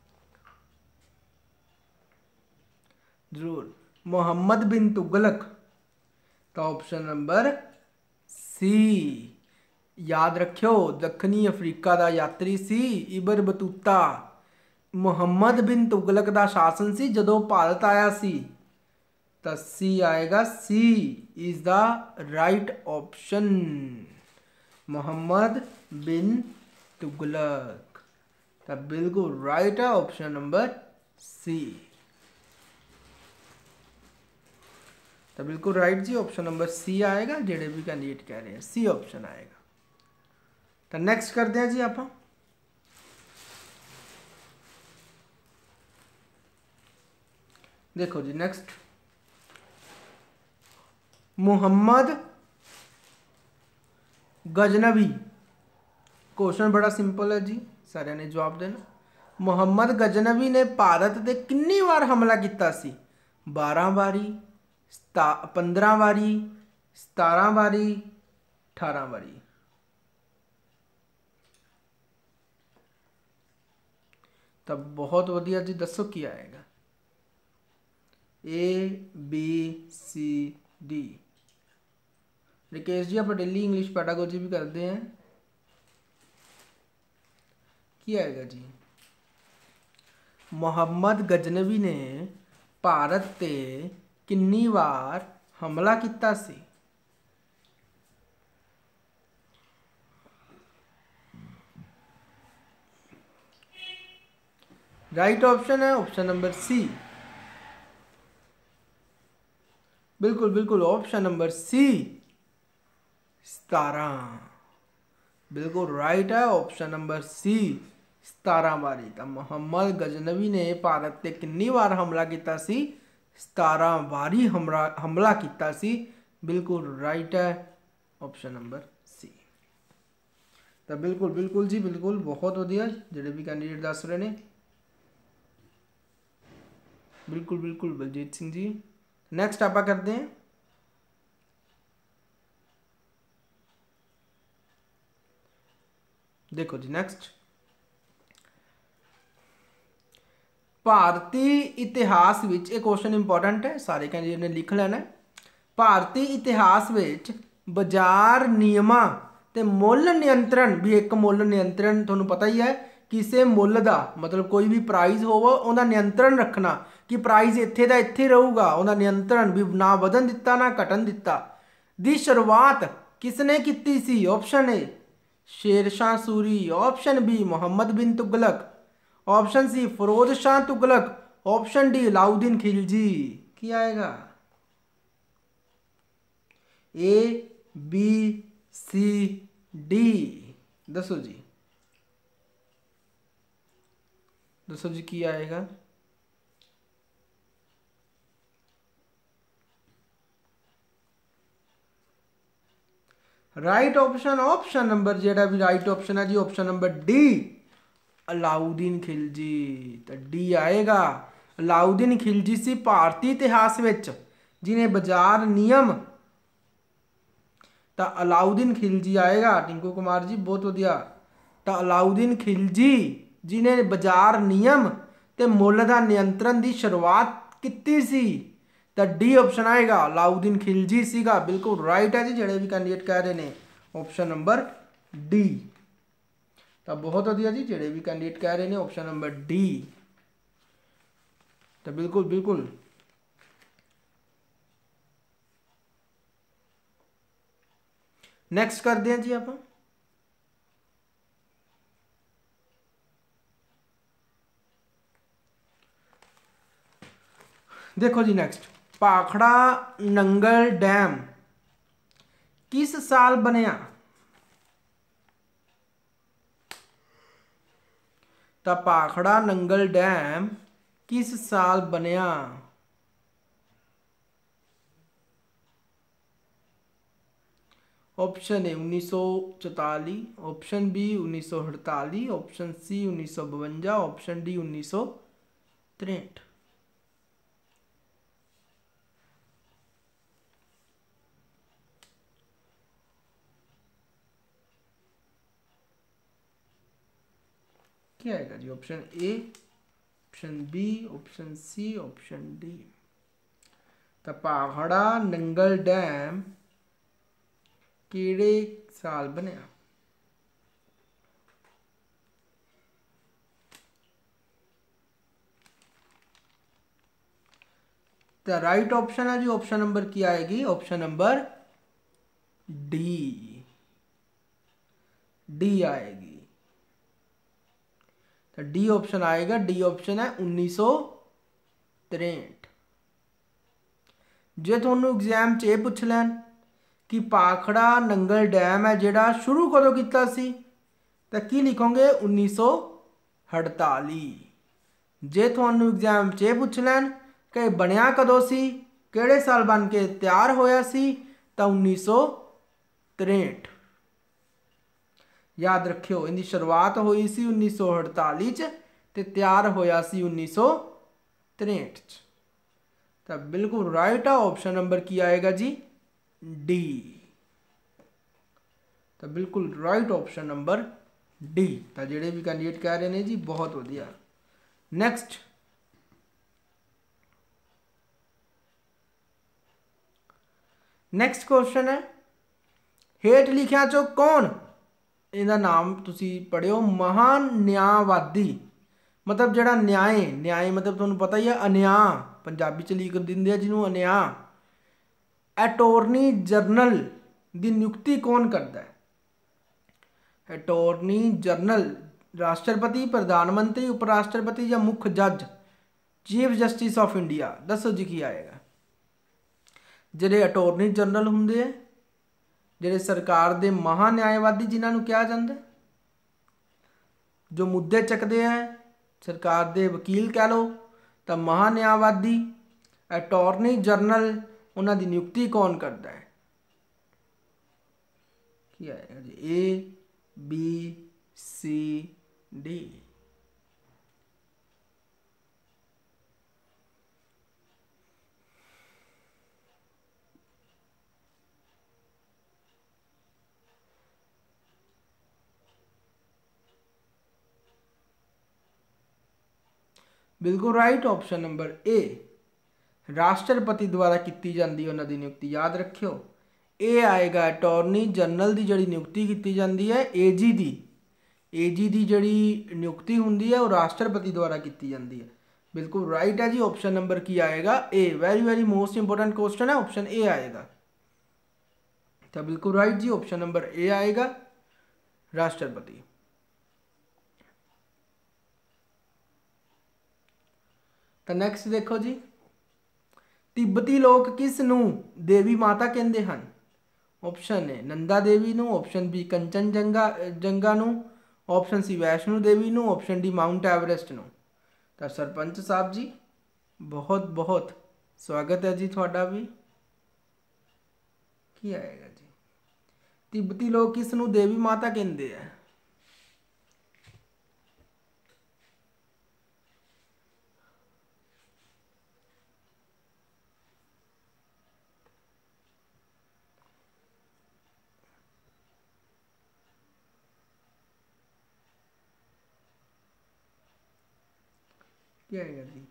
जरूर मुहम्मद बिन तुगलक। तो ऑप्शन नंबर सी। याद रखियो, दक्षिणी अफ्रीका का यात्री सी इबर बतूता। मुहम्मद बिन तुगलक का शासन सी जदों भारत आया सी। तो सी आएगा, C is the right option, Muhammad bin Tughlaq. तो बिल्कुल राइट है ऑप्शन नंबर सी। तो बिल्कुल राइट जी, ऑप्शन नंबर सी आएगा। जेडे भी कैंडिडेट कह रहे हैं सी ऑप्शन आएगा। तो नेक्स्ट करते हैं जी आप। देखो जी नेक्स्ट, मुहम्मद गजनवी। क्वेश्चन बड़ा सिंपल है जी, सारे ने जवाब देना। मुहम्मद गजनवी ने भारत दे कितनी बार हमला किया सी? बारह बारी, सता पंद्रह बारी, सतारह बारी, अठारह बारी? तो बहुत वधिया जी, दसो की आएगा? A, B, C, D? Rikesh ji आप डेली इंग्लिश पैडागोजी भी करते हैं, की आएगा जी? मुहम्मद गजनवी ने भारत ते कितनी बार हमला किया सी? राइट ऑप्शन है ऑप्शन नंबर सी। बिल्कुल बिल्कुल ऑप्शन नंबर सी, सतारह। बिल्कुल राइट है ऑप्शन नंबर सी, सतारह बारी। तो मुहम्मद गजनवी ने भारत ते कितनी बार हमला किया सी? सतारह बारी हमला हमला किया सी। बिल्कुल राइट है ऑप्शन नंबर सी। तो बिल्कुल बिल्कुल जी, बिल्कुल बहुत वधिया जिहड़े भी कैंडिडेट दस रहे हैं। बिल्कुल बिल्कुल बलजीत सिंह जी। नेक्स्ट आप करते हैं देखो जी नेक्स्ट, भारतीय इतिहास विच, एक क्वेश्चन इंपॉर्टेंट है, सारे कैंडिडेट ने लिख लेना है। भारतीय इतिहास विच बाजार नियमां ते मुल नियंत्रण भी एक मुल नियंत्रण, तुहानूं पता ही है, किसी मुल का मतलब कोई भी प्राइज होवो उहदा नियंत्रण रखना कि प्राइज इत्थे दा इत्थे रहूगा, उहदा नियंत्रण भी ना वधन दिता ना घटन दिता। दी शुरुआत किसने की सी? Option A Shershah Suri, option B Mohammad bin Tughlaq, option C Firoz Shah Tughlaq, option D Alauddin Khilji. क्या आएगा? ए बी सी डी, दसो जी, दसो जी की आएगा? राइट ऑप्शन, ऑप्शन नंबर जेड़ा भी राइट ऑप्शन है जी option number D Alauddin Khilji. तो डी आएगा। अलाउद्दीन खिलजी सी भारतीय इतिहास विच जिन्हें बाजार नियम, तो अलाउद्दीन खिलजी आएगा। टिंकू कुमार जी बहुत वधिया। तो अलाउद्दीन खिलजी जिन्हें बाजार नियम ते मुੱਲ ਦਾ नियंत्रण की शुरुआत की सी। तो डी ऑप्शन आएगा, अलाउद्दीन खिलजी सीगा। बिल्कुल राइट है जी, जेडे भी कैंडिडेट कह रहे हैं ऑप्शन नंबर डी। तो बहुत वधिया जी, जेडे भी कैंडिडेट कह रहे हैं ऑप्शन नंबर डी। तो बिल्कुल बिल्कुल नैक्सट करते हैं जी आप। देखो जी नेक्स्ट, भाखड़ा नंगल डैम किस साल बनया? तो भाखड़ा नंगल डैम किस साल बनया? ऑप्शन ए उन्नीस सौ चौताली, ऑप्शन बी उन्नीस सौ अड़ताली, ऑप्शन सी उन्नीस सौ बवंजा, ऑप्शन डी उन्नीस सौ तिरठ। क्या आएगा जी? Option A, option B, option C, option D. तो भाखड़ा नंगल डैम किहड़े साल बनया? तो राइट ऑप्शन है जी ऑप्शन नंबर की आएगी? ऑप्शन नंबर डी, डी आएगी। तो डी ऑप्शन आएगा। डी ऑप्शन है उन्नीस सौ तिरठ। जे थोनू एग्जाम च यह पूछ लैन कि भाखड़ा नंगल डैम है जेड़ा शुरू कदों किया सी, तो की लिखोगे? उन्नीस सौ अड़ताली। जे थोनू एग्जाम च यह पूछ लैन कि बनया कदों सी, किहड़े साल बन के तैयार होया सी, तो उन्नीस सौ तिरठ। याद रखियो, इनकी शुरुआत हुई सी उन्नीस सौ अड़ताली च ते तैयार होया सी उन्नीस सौ तिरठ च। तो बिल्कुल राइट है ऑप्शन नंबर की आएगा जी? डी। तो बिल्कुल राइट ऑप्शन नंबर डी। तो जेडे भी कैंडिडेट कह रहे हैं जी बहुत वधिया। नैक्सट, नैक्सट क्वेश्चन है, हेठ लिखिया चो कौन, इहदा नाम तुसी पढ़ियो, महान न्यायवादी, मतलब जड़ा न्याय, न्याय मतलब तुहानू पता ही है अन्या, पंजाबी च लिख दिंदे जिन्हों अन्या। अटॉर्नी जनरल की नियुक्ति कौन करता है? अटॉर्नी जनरल राष्ट्रपति, प्रधानमंत्री, उपराष्ट्रपति या मुख्य जज, चीफ जस्टिस ऑफ इंडिया। दसो जी की आएगा? ਜਿਹੜੇ ਅਟਾਰਨੀ ਜਨਰਲ ਹੁੰਦੇ ਆ, ਜਿਹੜੇ ਸਰਕਾਰ ਦੇ ਮਹਾ ਨਿਆਂਵਾਦੀ ਜਿਨ੍ਹਾਂ ਨੂੰ ਕਿਹਾ ਜਾਂਦਾ, ਜੋ ਮੁੱਦੇ ਚੱਕਦੇ ਆ, ਸਰਕਾਰ ਦੇ ਵਕੀਲ ਕਹਿ ਲਓ ਤਾਂ ਮਹਾ ਨਿਆਂਵਾਦੀ। ਅਟਾਰਨੀ ਜਨਰਲ ਉਹਨਾਂ ਦੀ ਨਿਯੁਕਤੀ ਕੌਣ ਕਰਦਾ ਹੈ? ਕੀ ਆਏਗਾ ਜੀ? A B C D. बिल्कुल राइट ऑप्शन नंबर ए, राष्ट्रपति द्वारा की जाती है उन्होंने नियुक्ति। याद रखियो, ए आएगा अटॉर्नी जनरल की जी नियुक्ति की जाती है, ए जी की, ए जी की जी नियुक्ति होंगी है वो राष्ट्रपति द्वारा की जाती है। बिल्कुल राइट है जी, ऑप्शन नंबर की आएगा? A. Very very most important question है, ऑप्शन ए आएगा। तो बिल्कुल राइट जी, ऑप्शन नंबर ए आएगा। राष्ट्रपति। तो नैक्सट देखो जी, तिब्बती लोग किस नूं देवी माता कहते हैं? ऑप्शन ए नंदा देवी नूं, ऑप्शन बी कंचनजंगा जंगा नूं, ऑप्शन सी वैष्णो देवी नूं, ऑप्शन डी माउंट एवरेस्ट नूं। तो सरपंच साहब जी बहुत बहुत स्वागत है जी थोड़ा भी। की आएगा जी, तिब्बती लोग किस नूं देवी माता कहते हैं? क्या आएगा जी?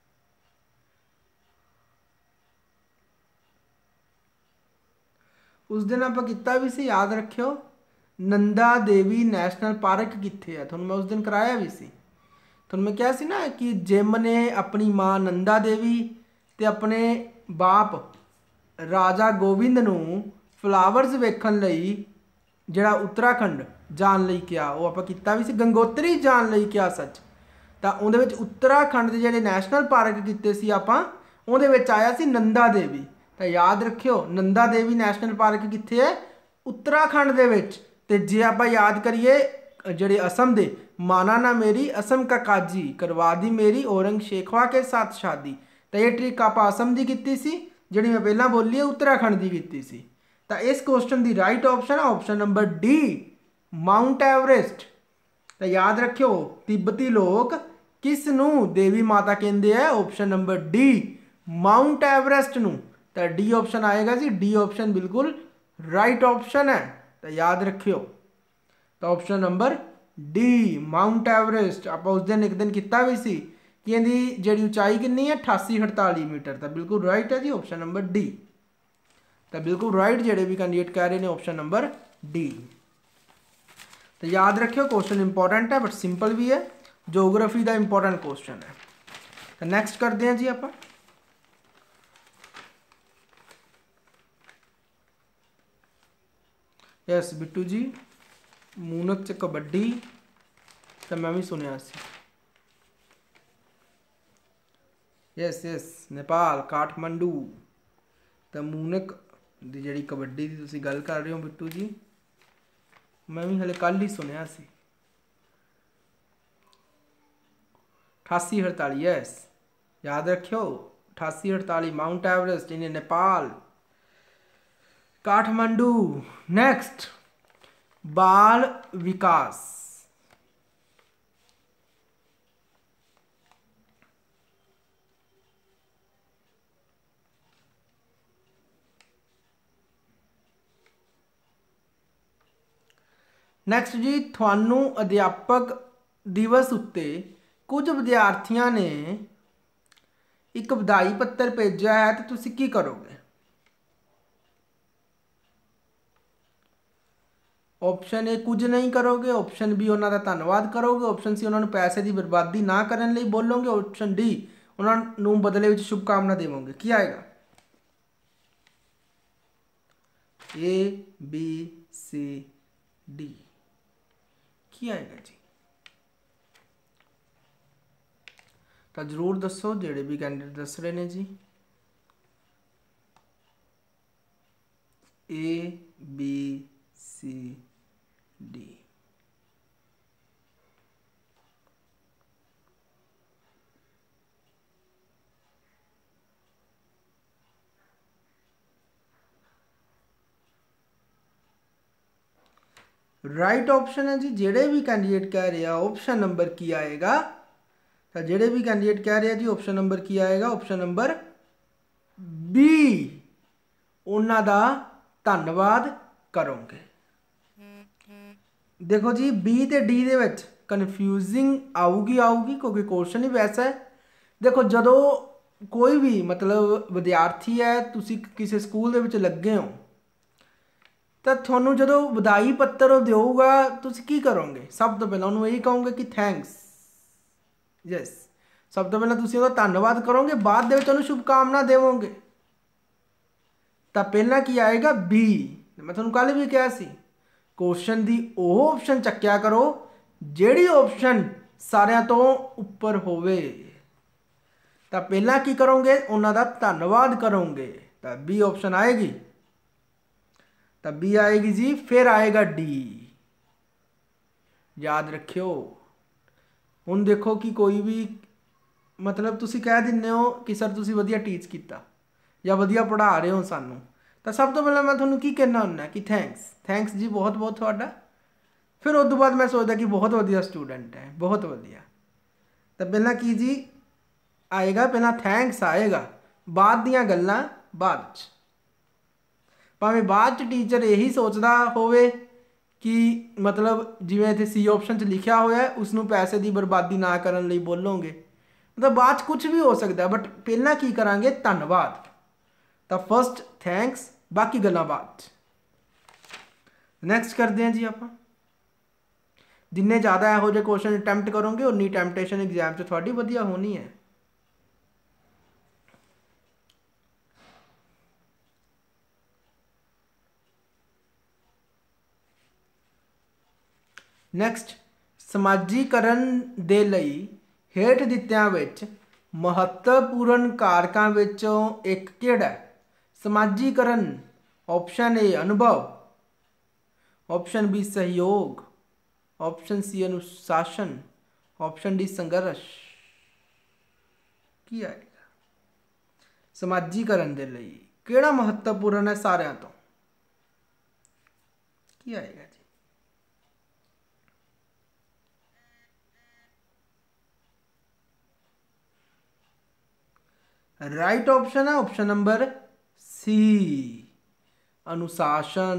उस दिन आप किता भी सी, याद रखियो, नंदा देवी नैशनल पार्क कित्थे है, थोनू मैं उस दिन कराया भी सी। थोनू मैं क्या सी ना कि जिम ने अपनी माँ नंदा देवी ते अपने बाप राजा गोविंद नूं फ्लावर्स वेखण लई जिहड़ा उत्तराखंड जाण लई किया, वो आपां कीता भी सी, गंगोत्री जाण लई किया सच। ਤਾਂ ਉਹਦੇ ਵਿੱਚ उत्तराखंड ਦੇ ਜਿਹੜੇ ਨੈਸ਼ਨਲ ਪਾਰਕ ਕੀਤੇ ਸੀ ਆਪਾਂ, ਉਹਦੇ ਵਿੱਚ ਆਇਆ ਸੀ ਨੰਦਾ ਦੇਵੀ। ਤਾਂ ਯਾਦ ਰੱਖਿਓ ਨੰਦਾ ਦੇਵੀ ਨੈਸ਼ਨਲ ਪਾਰਕ ਕਿੱਥੇ ਹੈ? ਉੱਤਰਾਖੰਡ ਦੇ ਵਿੱਚ। ਤੇ ਜੇ ਆਪਾਂ ਯਾਦ ਕਰੀਏ ਜਿਹੜੇ ਅਸਮ ਦੇ, ਮਾਨਾ ਨਾ ਮੇਰੀ ਅਸਮ ਕਾ ਕਾਜੀ ਕਰਵਾ ਦੀ ਮੇਰੀ ਔਰੰਗ ਸ਼ੇਖਵਾ ਕੇ ਸਾਥ ਸ਼ਾਦੀ, ਤਾਂ ਇਹ ਟ੍ਰਿਕ ਆਪਾਂ ਅਸਮ ਦੀ ਕੀਤੀ ਸੀ, ਜਿਹੜੀ ਮੈਂ ਪਹਿਲਾਂ ਬੋਲੀ ਹੈ ਉੱਤਰਾਖੰਡ ਦੀ ਕੀਤੀ ਸੀ। ਤਾਂ ਇਸ ਕੁਐਸਚਨ ਦੀ ਰਾਈਟ ਆਪਸ਼ਨ ਹੈ option number D, Mount Everest. ਤਾਂ याद रखियो तिब्बती लोग किस नूं देवी माता कहते हैं? Option number D, Mount Everest नूं। तो डी ऑप्शन आएगा जी, डी ऑप्शन बिल्कुल राइट ऑप्शन है। तो याद रखियो, तो option number D Mount Everest. आप उस दिन एक दिन किता भी सी कि इहदी जिहड़ी उचाई कितनी है? अठासी अड़ताली मीटर। तो बिल्कुल राइट है जी ऑप्शन नंबर डी। तो बिल्कुल राइट जिहड़े भी कैंडिडेट कह रहे हैं ऑप्शन नंबर डी। तो याद रखियो क्वेश्चन इंपॉर्टेंट है बट सिंपल भी है, जोग्राफी का इंपॉर्टेंट क्वेश्चन है। तो नैक्सट करते हैं जी आप, यस बिट्टू जी, मूनक च कबड्डी तो मैं भी सुनिया सी। Yes yes Nepal Kathmandu. तो मूनक की जी कबड्डी की तुसीं गल कर रहे हो बिट्टू जी, मैं भी हले कल ही सुनिया सी। अठासी अड़ताली, यस याद रखियो अठासी अड़ताली Mount Everest in Nepal Kathmandu. Next बाल विकास। नैक्सट जी, थानू अध्यापक दिवस उत्ते कुछ विद्यार्थियों ने एक बधाई पत्र भेजा है, तो तुसी की करोगे? ऑप्शन ए कुछ नहीं करोगे, ऑप्शन बी उन्होंने धन्यवाद करोगे, ऑप्शन सी उन्होंने पैसे की बर्बादी ना करने लिए बोलोगे, ऑप्शन डी उन्होंने बदले में शुभकामना देवोगे। की आएगा? ए बी सी डी की आएगा जी? तो जरूर दसो जेड़े भी कैंडिडेट दस रहे हैं जी। A B C D. Right option है जी, जेड़े भी कैंडिडेट कह रहे हैं ऑप्शन नंबर की आएगा? तो जेड़े भी कैंडिडेट कह रहे हैं जी ऑप्शन नंबर की आएगा? ऑप्शन नंबर बी, उन्हां दा धन्नवाद करोगे। देखो जी बी ते डी दे विच कन्फ्यूजिंग आऊगी आऊगी क्योंकि क्वेश्चन ही वैसा है। देखो जदों कोई भी मतलब विद्यार्थी है, तुसी किसी स्कूल दे विच लगे हो, तो थानू जो बधाई पत्र देगा तुम की करोगे? सब तो पहले उन्होंने यही कहोगे कि थैंक्स, यस सब तो पहले तुम धन्यवाद करोगे, बाद में शुभकामना देवोगे। तो पहला की आएगा बी, मैं थोड़ा कल भी कहा सी क्वेश्चन की वो ऑप्शन चक्या करो जिहड़ी ऑप्शन सारिਆਂ तो उपर होवे। तो पहला की करोगे उन्हों का धन्यवाद करोगे तो बी ऑप्शन आएगी। तो बी आएगी जी, फिर आएगा डी। याद रखियो। हुण देखो कि कोई भी मतलब तुसी कह दिंदे हो कि सर तुसी वधिया टीच किया या वधिया पढ़ा रहे हो सानू, तो सब तो पहले मैं तुहानू की कहना हुंदा कि थैंक्स थैंक्स जी बहुत बहुत तुहाडा। फिर उस तो बाद मैं सोचदा कि बहुत वधिया स्टूडेंट है, बहुत वधिया। तो पहला की जी आएगा, पहला थैंक्स आएगा, बाद दियां गल्लां बाद च। भावें बाद च टीचर यही सोचता होवे कि मतलब जिवें इत्थे सी ऑप्शन च लिखिया होया है उसनू पैसे की बर्बादी ना करन लई बोलोगे, मतलब बाद कुछ भी हो सकता है, बट पहला की करांगे धन्नवाद। तो फर्स्ट थैंक्स, बाकी गल्लां बाद। नैक्सट करते हैं जी आप। जिन्ने ज़्यादा यहो जे क्वेश्चन अटैम्प्ट करोगे उन्नी टैंपटेशन एग्जाम च थोड़ी वधिया होनी है। नैक्सट, समाजीकरण दे लई हेठ दित्तियां विच महत्वपूर्ण कारकां विचों एक किहड़ा है? समाजीकरण, ऑप्शन ए अनुभव, ऑप्शन बी सहयोग, ऑप्शन सी अनुशासन, ऑप्शन डी संघर्ष। की आएगा? समाजीकरण दे लई किहड़ा महत्वपूर्ण है सारिਆਂ ਤੋਂ? की आएगा जी? राइट ऑप्शन है ऑप्शन नंबर सी, अनुशासन।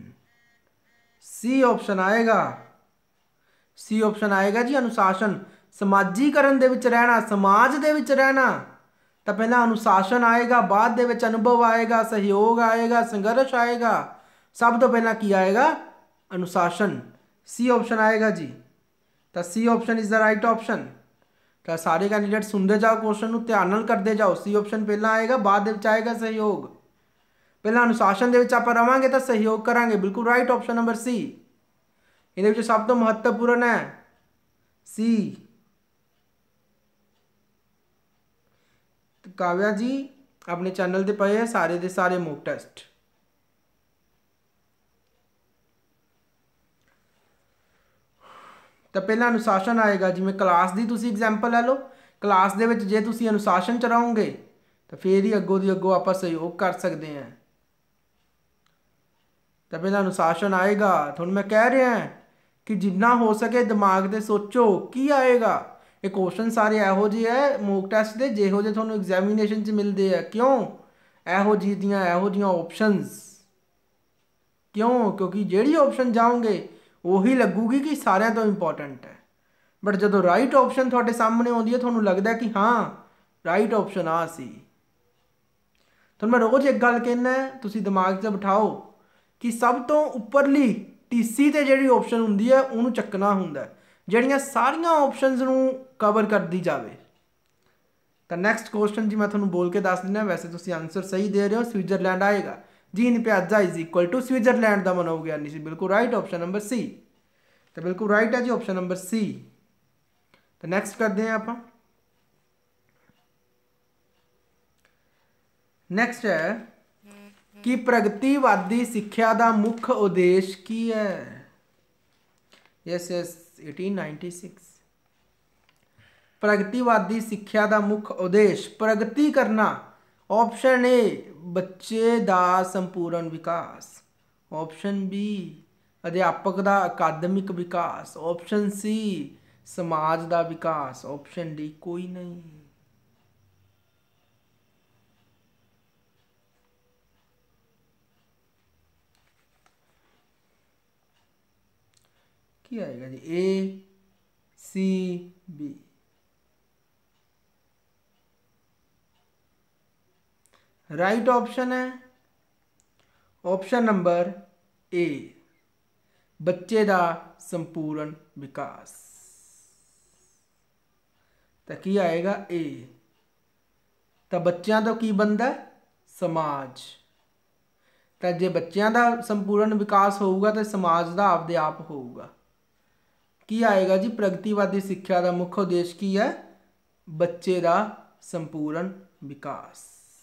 सी ऑप्शन आएगा, सी ऑप्शन आएगा जी अनुशासन। समाजीकरण दे विच रहना, समाज दे विच रहना, तो पहला अनुशासन आएगा, बाद दे विच अनुभव आएगा, सहयोग आएगा, संघर्ष आएगा। सब तो पहला की आएगा? अनुशासन। सी ऑप्शन आएगा जी। तो C option is the right option. तो सारे कैंडिडेट सुनते जाओ, क्वेश्चन को ध्यान नाल करते जाओ। सी ऑप्शन पहला आएगा, बाद दे विच आएगा सहयोग। पहला अनुशासन दे विच आपां रवांगे तो सहयोग करांगे, बिल्कुल राइट ऑप्शन नंबर सी। इहदे विच सब तो महत्वपूर्ण है सी। तो काव्या जी अपने चैनल ते पए है सारे दे सारे मॉक टेस्ट। तो पहला अनुशासन आएगा, जिवें क्लास की तुसीं एग्जाम्पल लै लो। क्लास दे विच जे तुसीं अनुशासन च रहोगे तो फिर ही अगों दी अगों आपां सहयोग कर सकते हैं। तो पहला अनुशासन आएगा। तुहानूं मैं कह रहा कि जिन्ना हो सके दिमाग से सोचो की आएगा। ये क्वेश्चन सारे यहो जे है मॉक टेस्ट के जिहो जे तुहानूं एग्जामिनेशन च मिलते हैं। क्यों? यहो जी दियां यहो जियां ऑप्शनस। क्यों? क्योंकि जिहड़ी ऑप्शन जाओगे वही लगूगी कि सारिਆਂ तो इंपॉर्टेंट है। बट जो राइट ऑप्शन थोड़े सामने आती है थोड़ा लगता है कि हाँ राइट ऑप्शन आ सी। तो मैं रोज़ एक गल कहना है, तुसीं दिमाग च बिठाओ कि सब तो उपरली टीसी ते जिहड़ी ऑप्शन हुंदी है उन्होंने चकना हुंदा है, जिहड़ियां सारियां ऑप्शनस नूं कवर कर दी जाए। तो नैक्सट क्वेश्चन जी मैं तुहानूं बोल के दस दिना, वैसे तुसीं आंसर सही दे रहे हो। स्विट्जरलैंड आएगा। जीन प्याजा इज इक्वल टू स्विट्जरलैंड का मनोविज्ञानी सी, बिल्कुल राइट ऑप्शन नंबर सी। तो बिल्कुल राइट है जी ऑप्शन नंबर सी। तो नैक्सट करते हैं आप। नैक्सट है कि प्रगतिवादी सिक्ख्या का मुख्य उद्देश्य की है? Yes yes eighteen ninety six. प्रगतिवादी सिक्ख्या का मुख्य उद्देश्य प्रगति करना। ऑप्शन ए बच्चे का संपूर्ण विकास, ऑप्शन बी अध्यापक का अकादमिक विकास, ऑप्शन सी समाज का विकास, ऑप्शन डी कोई नहीं। क्या आएगा जी? A C B. Right option है ऑप्शन नंबर ए बच्चे का संपूर्ण विकास। तो की आएगा? ए। तो बच्चों तो की बनता? समाज। तो जे बच्चों का संपूर्ण विकास होगा तो समाज का आपदे आप होगा। की आएगा जी, प्रगतिवादी सिक्ख्या का मुख्य उद्देश्य की है? बच्चे का संपूर्ण विकास।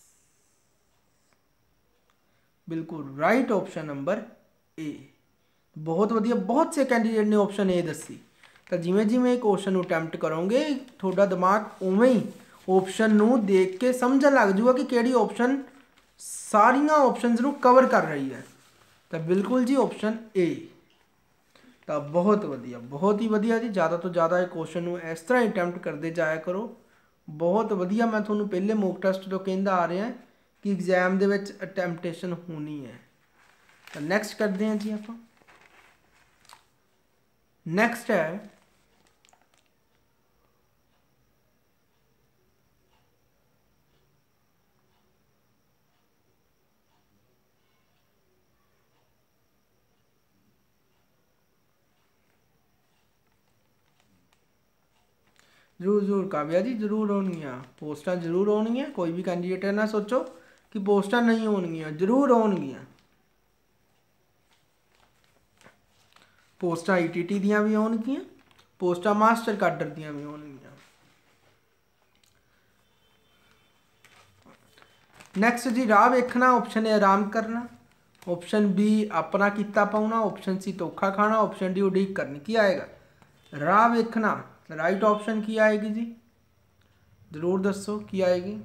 बिल्कुल राइट ऑप्शन नंबर ए। बहुत वधिया, बहुत से कैंडीडेट ने ऑप्शन ए दसी। तो जिमें जिमें क्वेश्चन अटैम्प्ट करोगे थोड़ा दिमाग उवें ही ऑप्शन नू देख के समझन लग जूगा कि केड़ी ऑप्शन सारिया ऑप्शनस नू कवर कर रही है। तो बिल्कुल जी ऑप्शन ए। तो बहुत वधिया, बहुत ही वधिया जी। ज़्यादा तो ज़्यादा क्वेश्चन नू इस तरह अटैम्प्ट करते जाया करो। बहुत वधिया। मैं थोनों पहले मॉक टेस्ट तो कहता आ रहा कि एग्जाम दे विच अटैम्पटेशन होनी है। तो नैक्सट करते हैं जी आप। नैक्सट है जरूर जरूर काव्या जी, जरूर होनिया पोस्टा, जरूर होनिया। कोई भी कैंडीडेट है ना सोचो कि पोस्टा नहीं होनिया, जरूर होनिया। पोस्टा ई टी टी दियाँ भी होनगियां, पोस्टा मास्टर काडर दियाँ भी होनगियां। नैक्सट जी, राह वेखना। ऑप्शन ए आराम करना, ऑप्शन बी अपना किता पाउना, ऑप्शन सी धोखा खाना, ऑप्शन डी उड़ीक करनी। की आएगा? राह वेखना राइट ऑप्शन की आएगी जी? जरूर दसो की आएगी।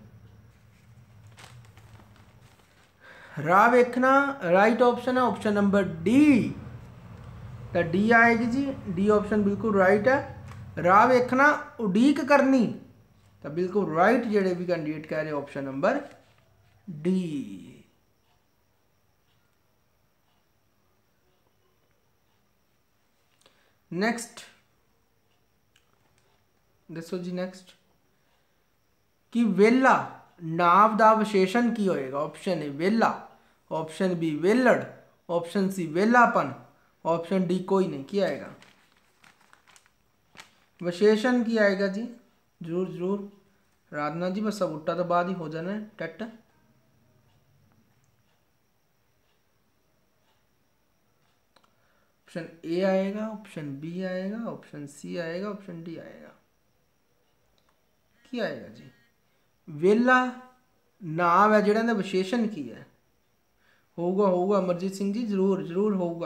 राह वेखना राइट ऑप्शन है, ऑप्शन नंबर डी। तो डी आएगी जी, डी ऑप्शन बिल्कुल राइट है। राह वेखना उड़ीक करनी, तो बिल्कुल राइट जेडे भी कैंडीडेट कह रहे ऑप्शन नंबर डी। नेक्स्ट दसो जी। नेक्स्ट कि वेला नाव का विशेषण की होएगा? ऑप्शन ए वेला, ऑप्शन बी वेलड़, ऑप्शन सी वेलापन, ऑप्शन डी कोई नहीं। क्या आएगा? विशेषण की आएगा जी? जरूर जरूर राधना जी, बस सबूटा तो बाद ही हो जाना है टेट। ऑप्शन ए आएगा, ऑप्शन बी आएगा, ऑप्शन सी आएगा, ऑप्शन डी आएगा। क्या आएगा जी? वेला नाम है जिहड़ा विशेषण की है? होगा होगा अमरजीत सिंह जी, जरूर जरूर होगा।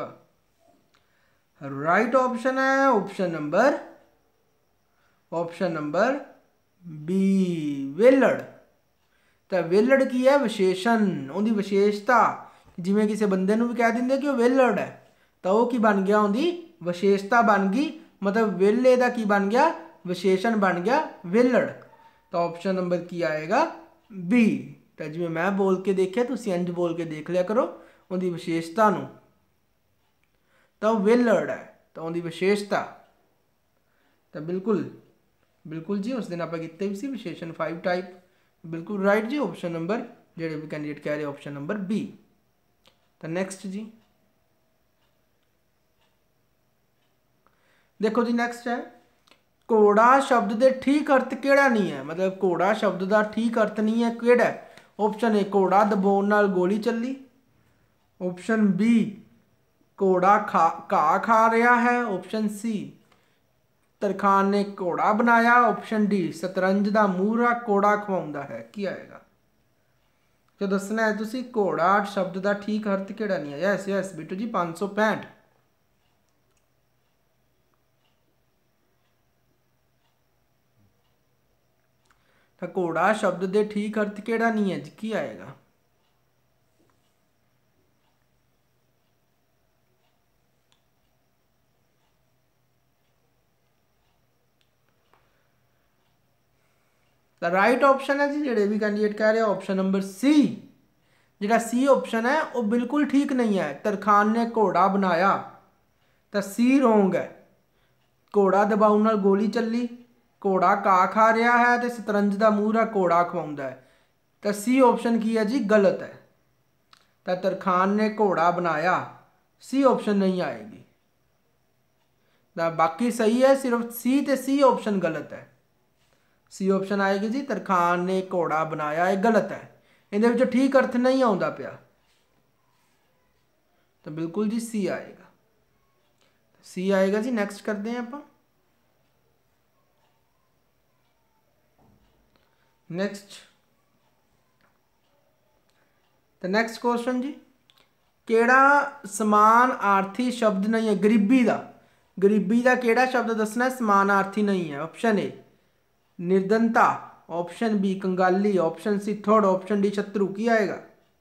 राइट ऑप्शन है option number option number B वेलड़। तो वेलड़ की है? विशेषण, उनकी विशेषता। जिमें किसी बंदे भी कह देंगे कि वह वेलड़ है, तो वह की बन गया? उनकी विशेषता बन गई। मतलब वेले का की बन गया? विशेषण बन गया वेलड़। तो ऑप्शन नंबर की आएगा? बी। तो जिमें मैं बोल के देखिए तुम इंज बोल के देख लिया करो उनकी विशेषता नू। तो वेलड़ है, तो उनकी विशेषता। तो बिल्कुल बिल्कुल जी, उस दिन आप कितने भी सी विशेषण फाइव टाइप। बिल्कुल राइट जी, ऑप्शन नंबर जेडे भी कैंडीडेट कह रहे ऑप्शन नंबर बी। तो नेक्स्ट जी देखो जी, नेक्स्ट है घोड़ा शब्द के ठीक अर्थ केड़ा नहीं है? मतलब घोड़ा शब्द का ठीक अर्थ नहीं है केड़ा? ऑप्शन ए घोड़ा दबाउण नाल गोली चली, ऑप्शन बी घोड़ा खा घा खा रहा है, ऑप्शन सी तरखान ने घोड़ा बनाया, ऑप्शन डी शतरंज का मूहरा घोड़ा खवाउंदा है। की आएगा? जो दसना है तुसी घोड़ा शब्द का ठीक अर्थ केड़ा नहीं है? यस यस बिटू जी, पाँच सौ पैंठ। तो घोड़ा शब्द के ठीक अर्थ केड़ा नहीं है जी? की आएगा? तो राइट ऑप्शन है जी जेडे भी कैंडीडेट कह रहे हैं ऑप्शन नंबर सी। जेड़ा सी ऑप्शन है वो बिल्कुल ठीक नहीं है। तरखान ने घोड़ा बनाया, तो सी रोंग है। घोड़ा दबाउण नाल गोली चली, घोड़ा घा खा रहा है, तो शतरंज का मूहरा घोड़ा खवाउंदा है। तो सी ऑप्शन की है जी? गलत है। तो तरखान ने घोड़ा बनाया, सी ऑप्शन नहीं आएगी। तो बाकी सही है, सिर्फ सी ते सी ऑप्शन गलत है। सी ऑप्शन आएगी जी, तरखान ने घोड़ा बनाया, ये गलत है। इहदे विच ठीक अर्थ नहीं आउंदा पिया। तो बिल्कुल जी सी आएगा, सी आएगा जी। नेक्स्ट करते हैं आप नेक्स्ट तो नेक्स्ट क्वेश्चन जी, केड़ा समान आर्थी शब्द नहीं है गरीबी का, गरीबी का केड़ा शब्द दसना समान आर्थी नहीं है। ऑप्शन ए निर्धनता, ऑप्शन बी कंगाली, ऑप्शन सी थोड़, ऑप्शन डी शत्रु। की आएगा?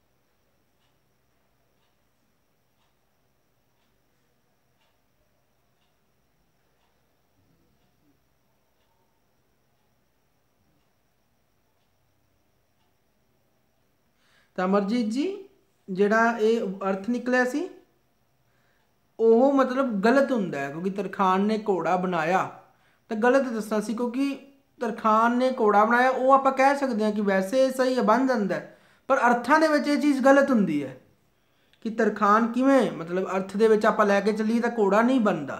तो अमरजीत जी ਜਿਹੜਾ ਇਹ अर्थ निकलिया सी ਉਹ मतलब गलत ਹੁੰਦਾ है, क्योंकि तरखान ने घोड़ा बनाया तो गलत दसना सी, क्योंकि तरखान ने घोड़ा बनाया वो आप कह सकते हैं कि वैसे सही है बन जाता है, पर अर्थां दे विच ये चीज़ गलत होंदी है कि तरखान किवें मतलब अर्थ दे विच आपां लैके चलीए तो घोड़ा नहीं बनता,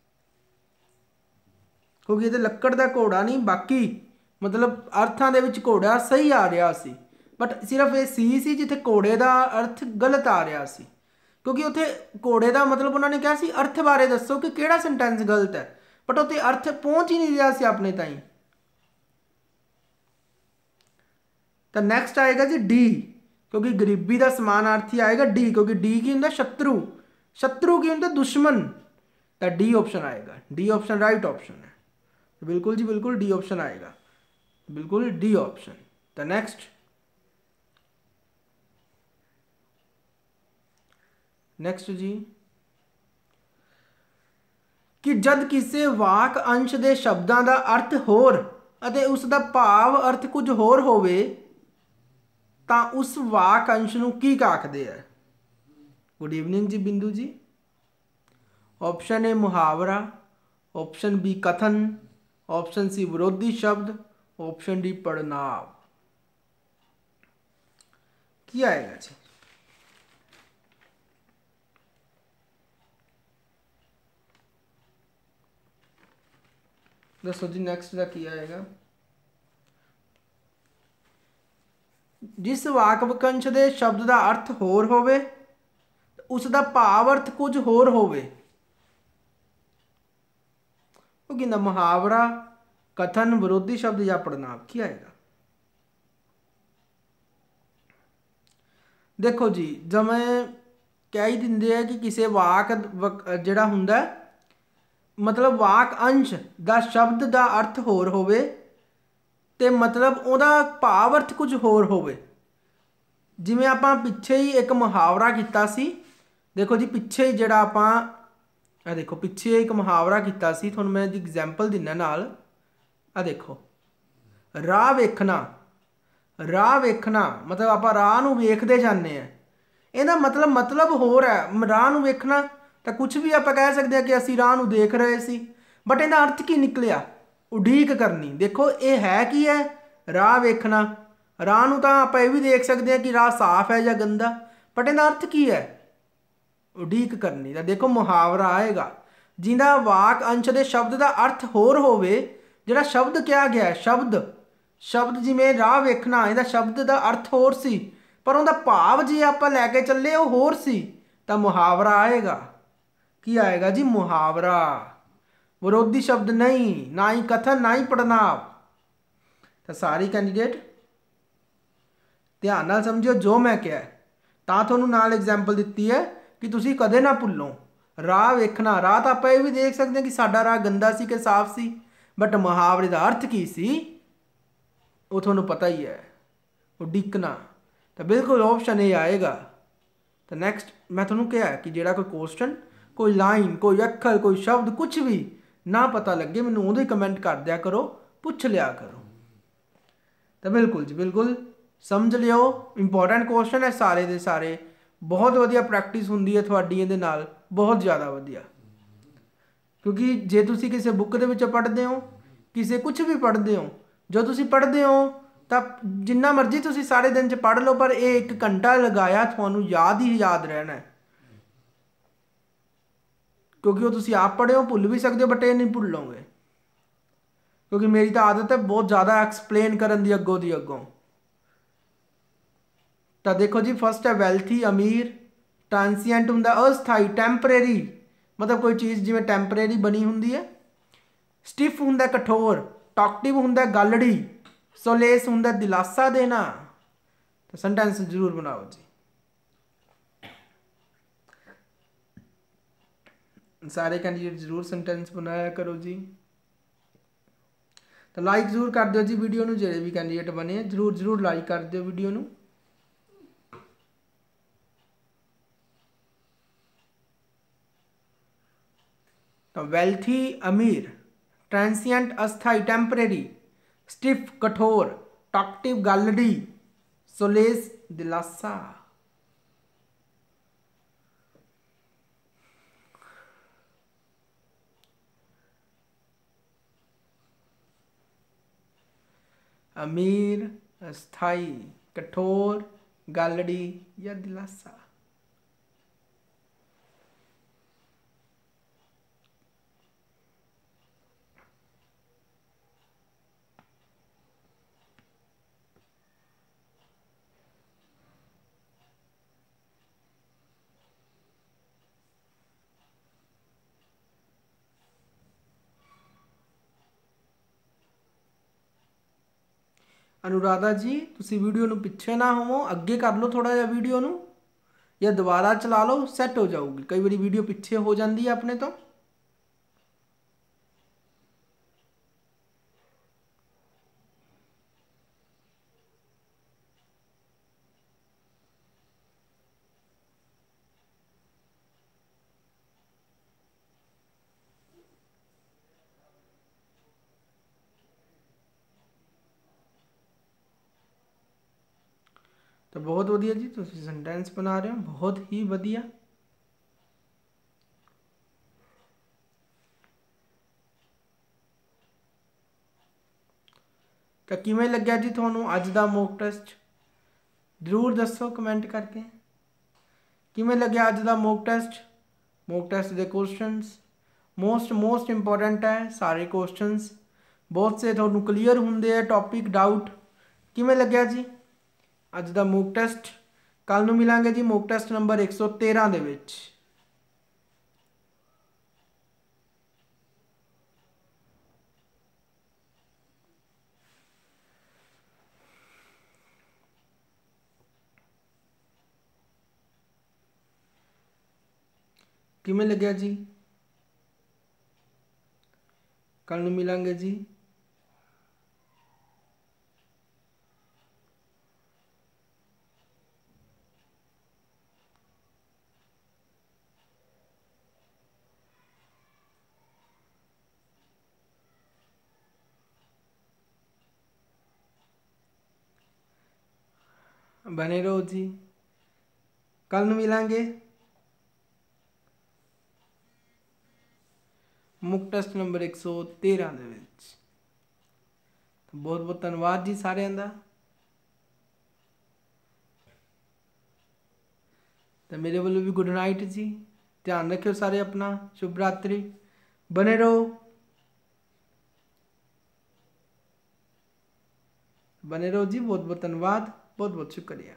क्योंकि ये लक्कड़ का घोड़ा नहीं, बाकी मतलब अर्थां दे विच घोड़ा सही आ रहा सी, बट सिर्फ ये सी सी जिथे घोड़े का अर्थ गलत आ रहा सी, क्योंकि उत्थे घोड़े का मतलब उन्होंने कहा सी अर्थ बारे दसो कि केड़ा सेंटेंस गलत है, बट उत्थे अर्थ पहुँच ही नहीं रहा सी अपने ताईं। तो नेक्स्ट आएगा जी डी, क्योंकि गरीबी का समानार्थी आएगा डी, क्योंकि डी की होंगे शत्रु, शत्रु की होंगे दुश्मन, तो डी ऑप्शन आएगा। डी ऑप्शन राइट ऑप्शन है, बिल्कुल जी बिल्कुल डी ऑप्शन आएगा, बिल्कुल डी ऑप्शन। तो नेक्स्ट नेक्स्ट जी कि जद किसी वाक अंश के शब्दों का अर्थ होर अते उसका भाव अर्थ कुछ होर होवे तां उस वाक अंश नूं की आखदे है? गुड इवनिंग जी बिंदु जी। ऑप्शन ए मुहावरा, ऑप्शन बी कथन, ऑप्शन सी विरोधी शब्द, ऑप्शन डी पड़नाव। की आएगा जी? दसो जी नेक्स्ट का की आएगा? जिस वाक वकंश के शब्द का अर्थ होर होवे उसका भाव अर्थ कुछ होर होवे, वो कहना मुहावरा, कथन, विरोधी शब्द या पड़नाव। की आएगा? देखो जी जब मैं कह ही दिंदे है कि किसी वाक जिहड़ा हुंदा मतलब वाक अंश का शब्द का अर्थ होर होवे ते मतलब उहदा भाव अर्थ कुछ होर होवे। जिवें आपां पिछे ही एक मुहावरा कीता सी, देखो जी पिछे ही जिहड़ा आपां आ देखो पिछे एक मुहावरा कीता सी, तुहानूं मैं एग्जाम्पल दिना नाल। आ देखो राह वेखना, राह वेखना मतलब आपां राह नूं वेखदे जाने आ, इहदा मतलब मतलब होर है। राह नूं वेखना तो कुछ भी आप कह सकते हैं कि असी राह नूं देख रहे सी, बट इहदा अर्थ की निकलिया? उडीक करनी। देखो ये है की है? राह वेखना, राह नूं तां आपां इह भी देख सकते हैं कि राह साफ है या गंदा, बट इहदा अर्थ की है? उडीक करनी। तो देखो मुहावरा आएगा जिहदा वाक अंश के शब्द का अर्थ होर होवे, जिहड़ा शब्द क्या गया है शब्द, शब्द जिवें राह वेखना इहदा शब्द का अर्थ होर सी, पर उहदा भाव जे आपां लैके चले वो होर सी, तां मुहावरा आएगा। की आएगा जी? मुहावरा। विरोधी शब्द नहीं, ना ही कथन ना ही पड़नाव। तो सारी कैंडीडेट ध्यान नाल समझियो जो मैं कहा, तां तुहानूं नाल एग्जाम्पल दित्ती है कि तुसीं कदे ना भुल्लो। राह वेखना, राह तो आपां इह भी देख सकते हैं कि साडा राह गंदा सी कि साफ सी, बट मुहावरे का अर्थ की सी वो तुहानूं पता ही है, उडीकना। तो बिल्कुल ऑप्शन ए आएगा। तो नैक्सट मैं तुहानूं कहा कि जिहड़ा कोई क्वेश्चन, कोई लाइन, कोई अखर, कोई शब्द कुछ भी ना पता लगे मैनूं उहदे कमेंट कर दिया करो, पुछ लिया करो। तो बिल्कुल जी बिल्कुल समझ लियो, इंपॉर्टेंट क्वेश्चन है सारे दे सारे, बहुत वधिया प्रैक्टिस हुंदी है तुहाडी इहदे नाल, बहुत ज़्यादा वधिया। क्योंकि जे तुसीं किसी बुक दे विच पढ़दे हो, किसी कुछ भी पढ़दे हो, जो तुसीं पढ़दे हो तो जिन्ना मर्जी तुसीं सारे दिन च पढ़ लो, पर ये एक घंटा लगाया तुहानूं याद ही याद रहना है, क्योंकि वो तुसीं आप पढ़े हो, भुल भी सकते हो, बट ये नहीं भुलोगे, क्योंकि मेरी तो आदत है बहुत ज़्यादा एक्सप्लेन करन दी अगों दी अगों। तो देखो जी फर्स्ट है वेल्थी, अमीर, ट्रांसीएंट हुंदा अस्थाई टैंपरेरी मतलब कोई चीज़ जिवें टैंपरेरी बनी हुंदी है। स्टिफ हुंदा कठोर, टॉकटिव हुंदा गलड़ी, सोलेस हुंदा दिलासा देना। तो सेंटेंस जरूर बनाओ जी। सारे कैंडिडेट जरूर सेंटेंस बनाया करो जी। तो लाइक जरूर कर दो जी वीडियो नूं, जिहड़े भी कैंडिडेट बने जरूर जरूर लाइक कर दो वीडियो नूं। तो वेल्थी अमीर, ट्रांसिएंट अस्थाई टेम्परेरी, स्टिफ कठोर, टॉकटिव गालड़ी, सोलेस दिलासा। अमीर, अस्थाई, कठोर, गालड़ी या दिलासा। अनुराधा जी तुसी वीडियो नूं पिछे ना होवो, अगे कर लो थोड़ा जिहा वीडियो नूं या दोबारा चला लो, सैट हो जाऊगी। कई बार वीडियो पिछे हो जाती है अपने तो। तो बहुत वधिया जी, तुम सेंटेंस बना रहे हो, बहुत ही वधिया। तो किवें लग्या जी तुहानूं अज दा मॉक टेस्ट? जरूर दसो कमेंट करके किवें लग्या अज दा मॉक टेस्ट। मॉक टेस्ट के क्वेश्चंस मोस्ट मोस्ट इंपोर्टेंट है, सारे क्वेश्चंस बहुत से तुहानूं क्लीयर हुंदे है टॉपिक डाउट। किवें लग्या जी अज दा मॉक टेस्ट? कल नूं मिलांगे जी मॉक टेस्ट नंबर एक सौ तेरह दे विच। किवें लग्या जी? कल नूं मिलांगे जी। बने रहो जी, कल नूं मिलांगे मुक टेस्ट नंबर एक सौ तेरह दे विच। बहुत बहुत धन्यवाद जी सारिਆਂ ਦਾ। तो मेरे वालों भी गुड नाइट जी, ध्यान रखियो सारे अपना, शुभ रात्रि, बने रहो बने रहो जी। बहुत बहुत धन्यवाद, बहुत बहुत शुक्रिया।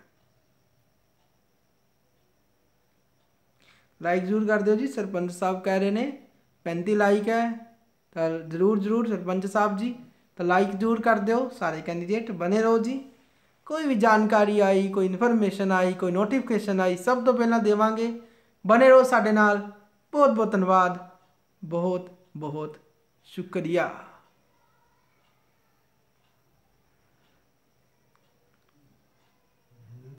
लाइक जरूर कर दो जी, सरपंच साहब कह रहे ने पैंती लाइक है, तो जरूर जरूर सरपंच साहब जी तो लाइक जरूर कर दो सारे कैंडीडेट। बने रहो जी, कोई भी जानकारी आई, कोई इन्फॉर्मेशन आई, कोई नोटिफिकेशन आई, सब तो पहला देवांगे। बने रहो साडे नाल, बहुत बहुत धन्यवाद, बहुत बहुत शुक्रिया।